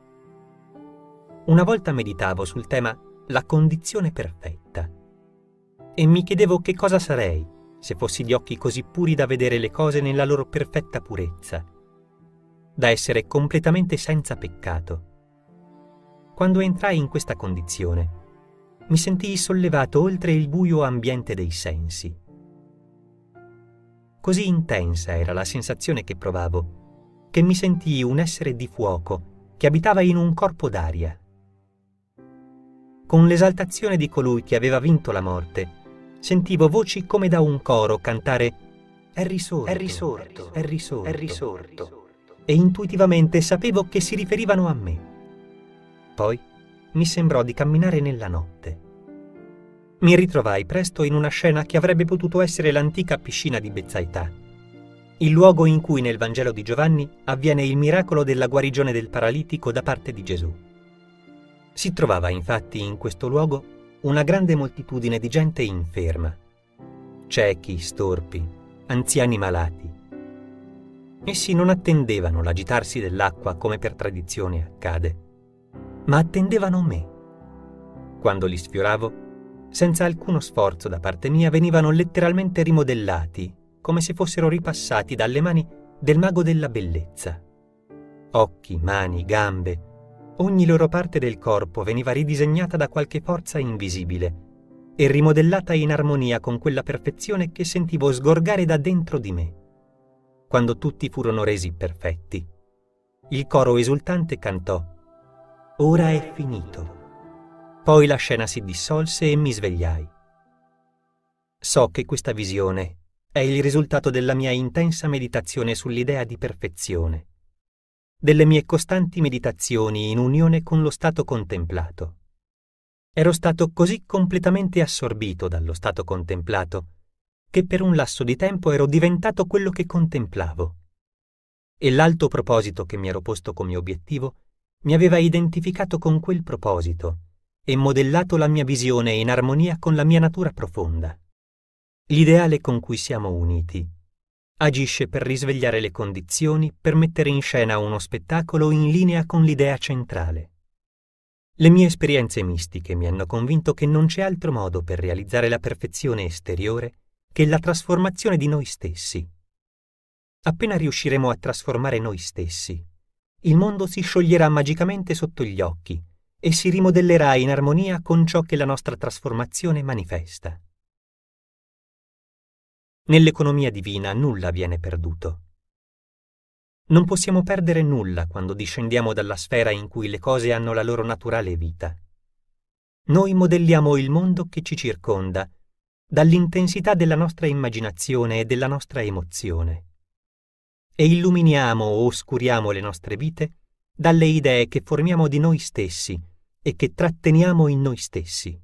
S1: Una volta meditavo sul tema la condizione perfetta e mi chiedevo che cosa sarei se fossi di occhi così puri da vedere le cose nella loro perfetta purezza, da essere completamente senza peccato. Quando entrai in questa condizione, mi sentii sollevato oltre il buio ambiente dei sensi. Così intensa era la sensazione che provavo, che mi sentii un essere di fuoco che abitava in un corpo d'aria. Con l'esaltazione di colui che aveva vinto la morte, sentivo voci come da un coro cantare «È risorto, è risorto, è risorto, è risorto», e intuitivamente sapevo che si riferivano a me. Poi mi sembrò di camminare nella notte. Mi ritrovai presto in una scena che avrebbe potuto essere l'antica piscina di Bezzaità, il luogo in cui nel Vangelo di Giovanni avviene il miracolo della guarigione del paralitico da parte di Gesù. Si trovava infatti in questo luogo una grande moltitudine di gente inferma, ciechi, storpi, anziani malati. Essi non attendevano l'agitarsi dell'acqua come per tradizione accade, ma attendevano me. Quando li sfioravo, senza alcuno sforzo da parte mia, venivano letteralmente rimodellati, come se fossero ripassati dalle mani del mago della bellezza. Occhi, mani, gambe, ogni loro parte del corpo veniva ridisegnata da qualche forza invisibile e rimodellata in armonia con quella perfezione che sentivo sgorgare da dentro di me. Quando tutti furono resi perfetti, il coro esultante cantò: «Ora è finito». Poi la scena si dissolse e mi svegliai. So che questa visione è il risultato della mia intensa meditazione sull'idea di perfezione, delle mie costanti meditazioni in unione con lo stato contemplato. Ero stato così completamente assorbito dallo stato contemplato che per un lasso di tempo ero diventato quello che contemplavo. E l'alto proposito che mi ero posto come obiettivo mi aveva identificato con quel proposito e modellato la mia visione in armonia con la mia natura profonda. L'ideale con cui siamo uniti agisce per risvegliare le condizioni per mettere in scena uno spettacolo in linea con l'idea centrale. Le mie esperienze mistiche mi hanno convinto che non c'è altro modo per realizzare la perfezione esteriore che la trasformazione di noi stessi. Appena riusciremo a trasformare noi stessi, il mondo si scioglierà magicamente sotto gli occhi e si rimodellerà in armonia con ciò che la nostra trasformazione manifesta. Nell'economia divina nulla viene perduto. Non possiamo perdere nulla quando discendiamo dalla sfera in cui le cose hanno la loro naturale vita. Noi modelliamo il mondo che ci circonda dall'intensità della nostra immaginazione e della nostra emozione e illuminiamo o oscuriamo le nostre vite dalle idee che formiamo di noi stessi e che tratteniamo in noi stessi.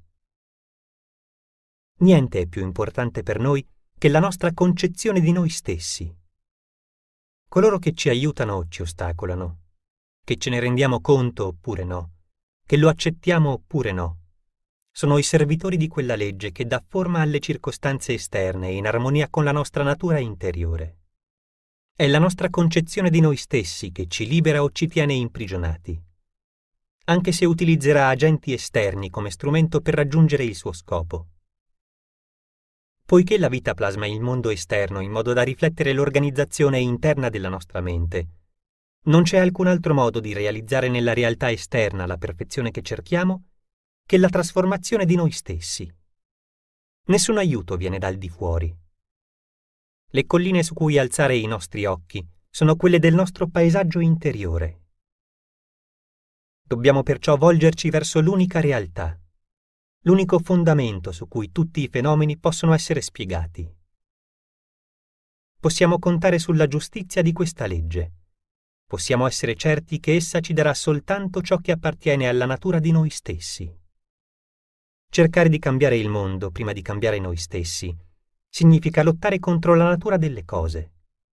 S1: Niente è più importante per noi che la nostra concezione di noi stessi. Coloro che ci aiutano o ci ostacolano, che ce ne rendiamo conto oppure no, che lo accettiamo oppure no, sono i servitori di quella legge che dà forma alle circostanze esterne in armonia con la nostra natura interiore. È la nostra concezione di noi stessi che ci libera o ci tiene imprigionati, anche se utilizzerà agenti esterni come strumento per raggiungere il suo scopo. Poiché la vita plasma il mondo esterno in modo da riflettere l'organizzazione interna della nostra mente, non c'è alcun altro modo di realizzare nella realtà esterna la perfezione che cerchiamo che la trasformazione di noi stessi. Nessun aiuto viene dal di fuori. Le colline su cui alzare i nostri occhi sono quelle del nostro paesaggio interiore. Dobbiamo perciò volgerci verso l'unica realtà, l'unico fondamento su cui tutti i fenomeni possono essere spiegati. Possiamo contare sulla giustizia di questa legge. Possiamo essere certi che essa ci darà soltanto ciò che appartiene alla natura di noi stessi. Cercare di cambiare il mondo prima di cambiare noi stessi significa lottare contro la natura delle cose.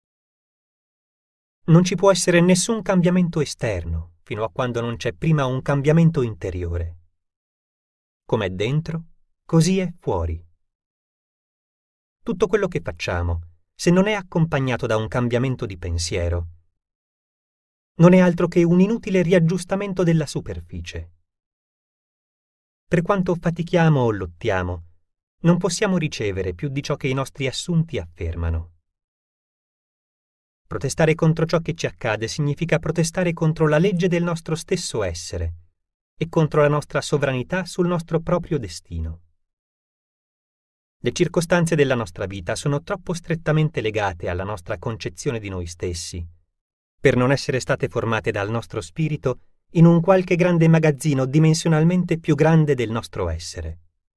S1: Non ci può essere nessun cambiamento esterno fino a quando non c'è prima un cambiamento interiore. Com'è dentro, così è fuori. Tutto quello che facciamo, se non è accompagnato da un cambiamento di pensiero, non è altro che un inutile riaggiustamento della superficie. Per quanto fatichiamo o lottiamo, non possiamo ricevere più di ciò che i nostri assunti affermano. Protestare contro ciò che ci accade significa protestare contro la legge del nostro stesso essere e contro la nostra sovranità sul nostro proprio destino. Le circostanze della nostra vita sono troppo strettamente legate alla nostra concezione di noi stessi per non essere state formate dal nostro spirito in un qualche grande magazzino dimensionalmente più grande del nostro essere.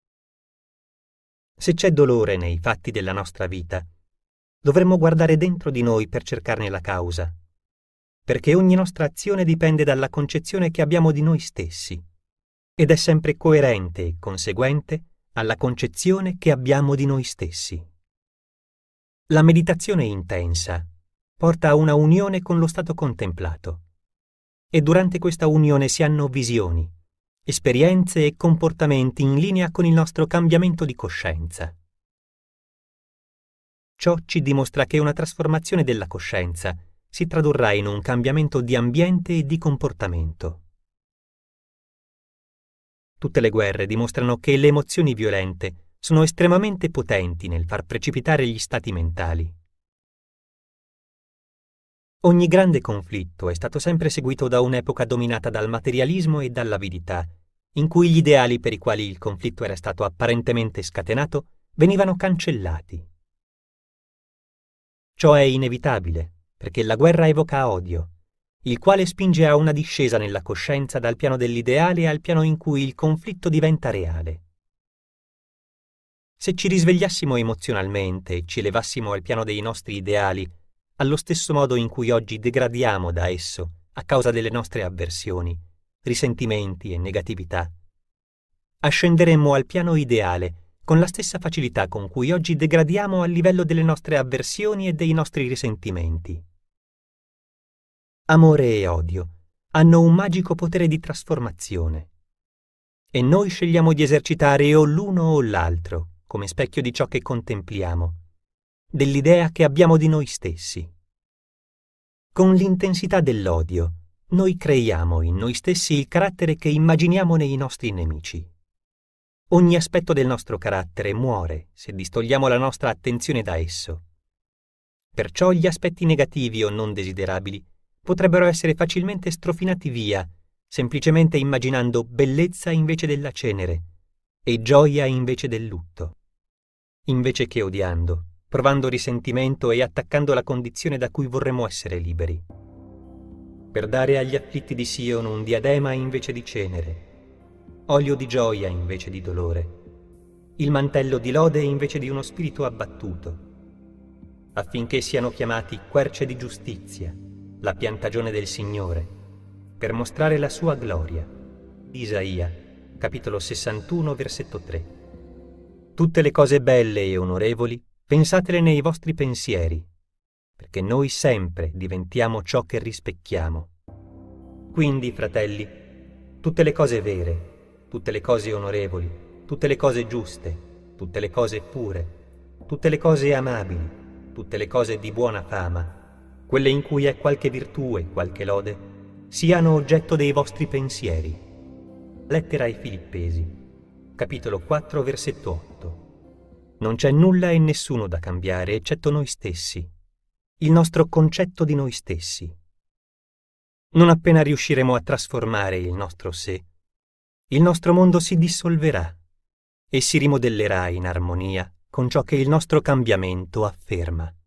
S1: Se c'è dolore nei fatti della nostra vita, dovremmo guardare dentro di noi per cercarne la causa, perché ogni nostra azione dipende dalla concezione che abbiamo di noi stessi ed è sempre coerente e conseguente alla concezione che abbiamo di noi stessi. La meditazione intensa porta a una unione con lo stato contemplato. E durante questa unione si hanno visioni, esperienze e comportamenti in linea con il nostro cambiamento di coscienza. Ciò ci dimostra che una trasformazione della coscienza si tradurrà in un cambiamento di ambiente e di comportamento. Tutte le guerre dimostrano che le emozioni violente sono estremamente potenti nel far precipitare gli stati mentali. Ogni grande conflitto è stato sempre seguito da un'epoca dominata dal materialismo e dall'avidità, in cui gli ideali per i quali il conflitto era stato apparentemente scatenato venivano cancellati. Ciò è inevitabile, perché la guerra evoca odio, il quale spinge a una discesa nella coscienza dal piano dell'ideale al piano in cui il conflitto diventa reale. Se ci risvegliassimo emozionalmente e ci elevassimo al piano dei nostri ideali, allo stesso modo in cui oggi degradiamo da esso a causa delle nostre avversioni, risentimenti e negatività, ascenderemmo al piano ideale con la stessa facilità con cui oggi degradiamo al livello delle nostre avversioni e dei nostri risentimenti. Amore e odio hanno un magico potere di trasformazione e noi scegliamo di esercitare o l'uno o l'altro come specchio di ciò che contempliamo, dell'idea che abbiamo di noi stessi. Con l'intensità dell'odio, noi creiamo in noi stessi il carattere che immaginiamo nei nostri nemici. Ogni aspetto del nostro carattere muore se distogliamo la nostra attenzione da esso. Perciò gli aspetti negativi o non desiderabili potrebbero essere facilmente strofinati via, semplicemente immaginando bellezza invece della cenere e gioia invece del lutto. Invece che odiando, provando risentimento e attaccando la condizione da cui vorremmo essere liberi. Per dare agli afflitti di Sion un diadema invece di cenere, olio di gioia invece di dolore, il mantello di lode invece di uno spirito abbattuto, affinché siano chiamati querce di giustizia, la piantagione del Signore, per mostrare la sua gloria. Isaia, capitolo 61, versetto 3. Tutte le cose belle e onorevoli, pensatele nei vostri pensieri, perché noi sempre diventiamo ciò che rispecchiamo. Quindi, fratelli, tutte le cose vere, tutte le cose onorevoli, tutte le cose giuste, tutte le cose pure, tutte le cose amabili, tutte le cose di buona fama, quelle in cui è qualche virtù e qualche lode, siano oggetto dei vostri pensieri. Lettera ai Filippesi, capitolo 4, versetto 8. Non c'è nulla e nessuno da cambiare eccetto noi stessi, il nostro concetto di noi stessi. Non appena riusciremo a trasformare il nostro sé, il nostro mondo si dissolverà e si rimodellerà in armonia con ciò che il nostro cambiamento afferma.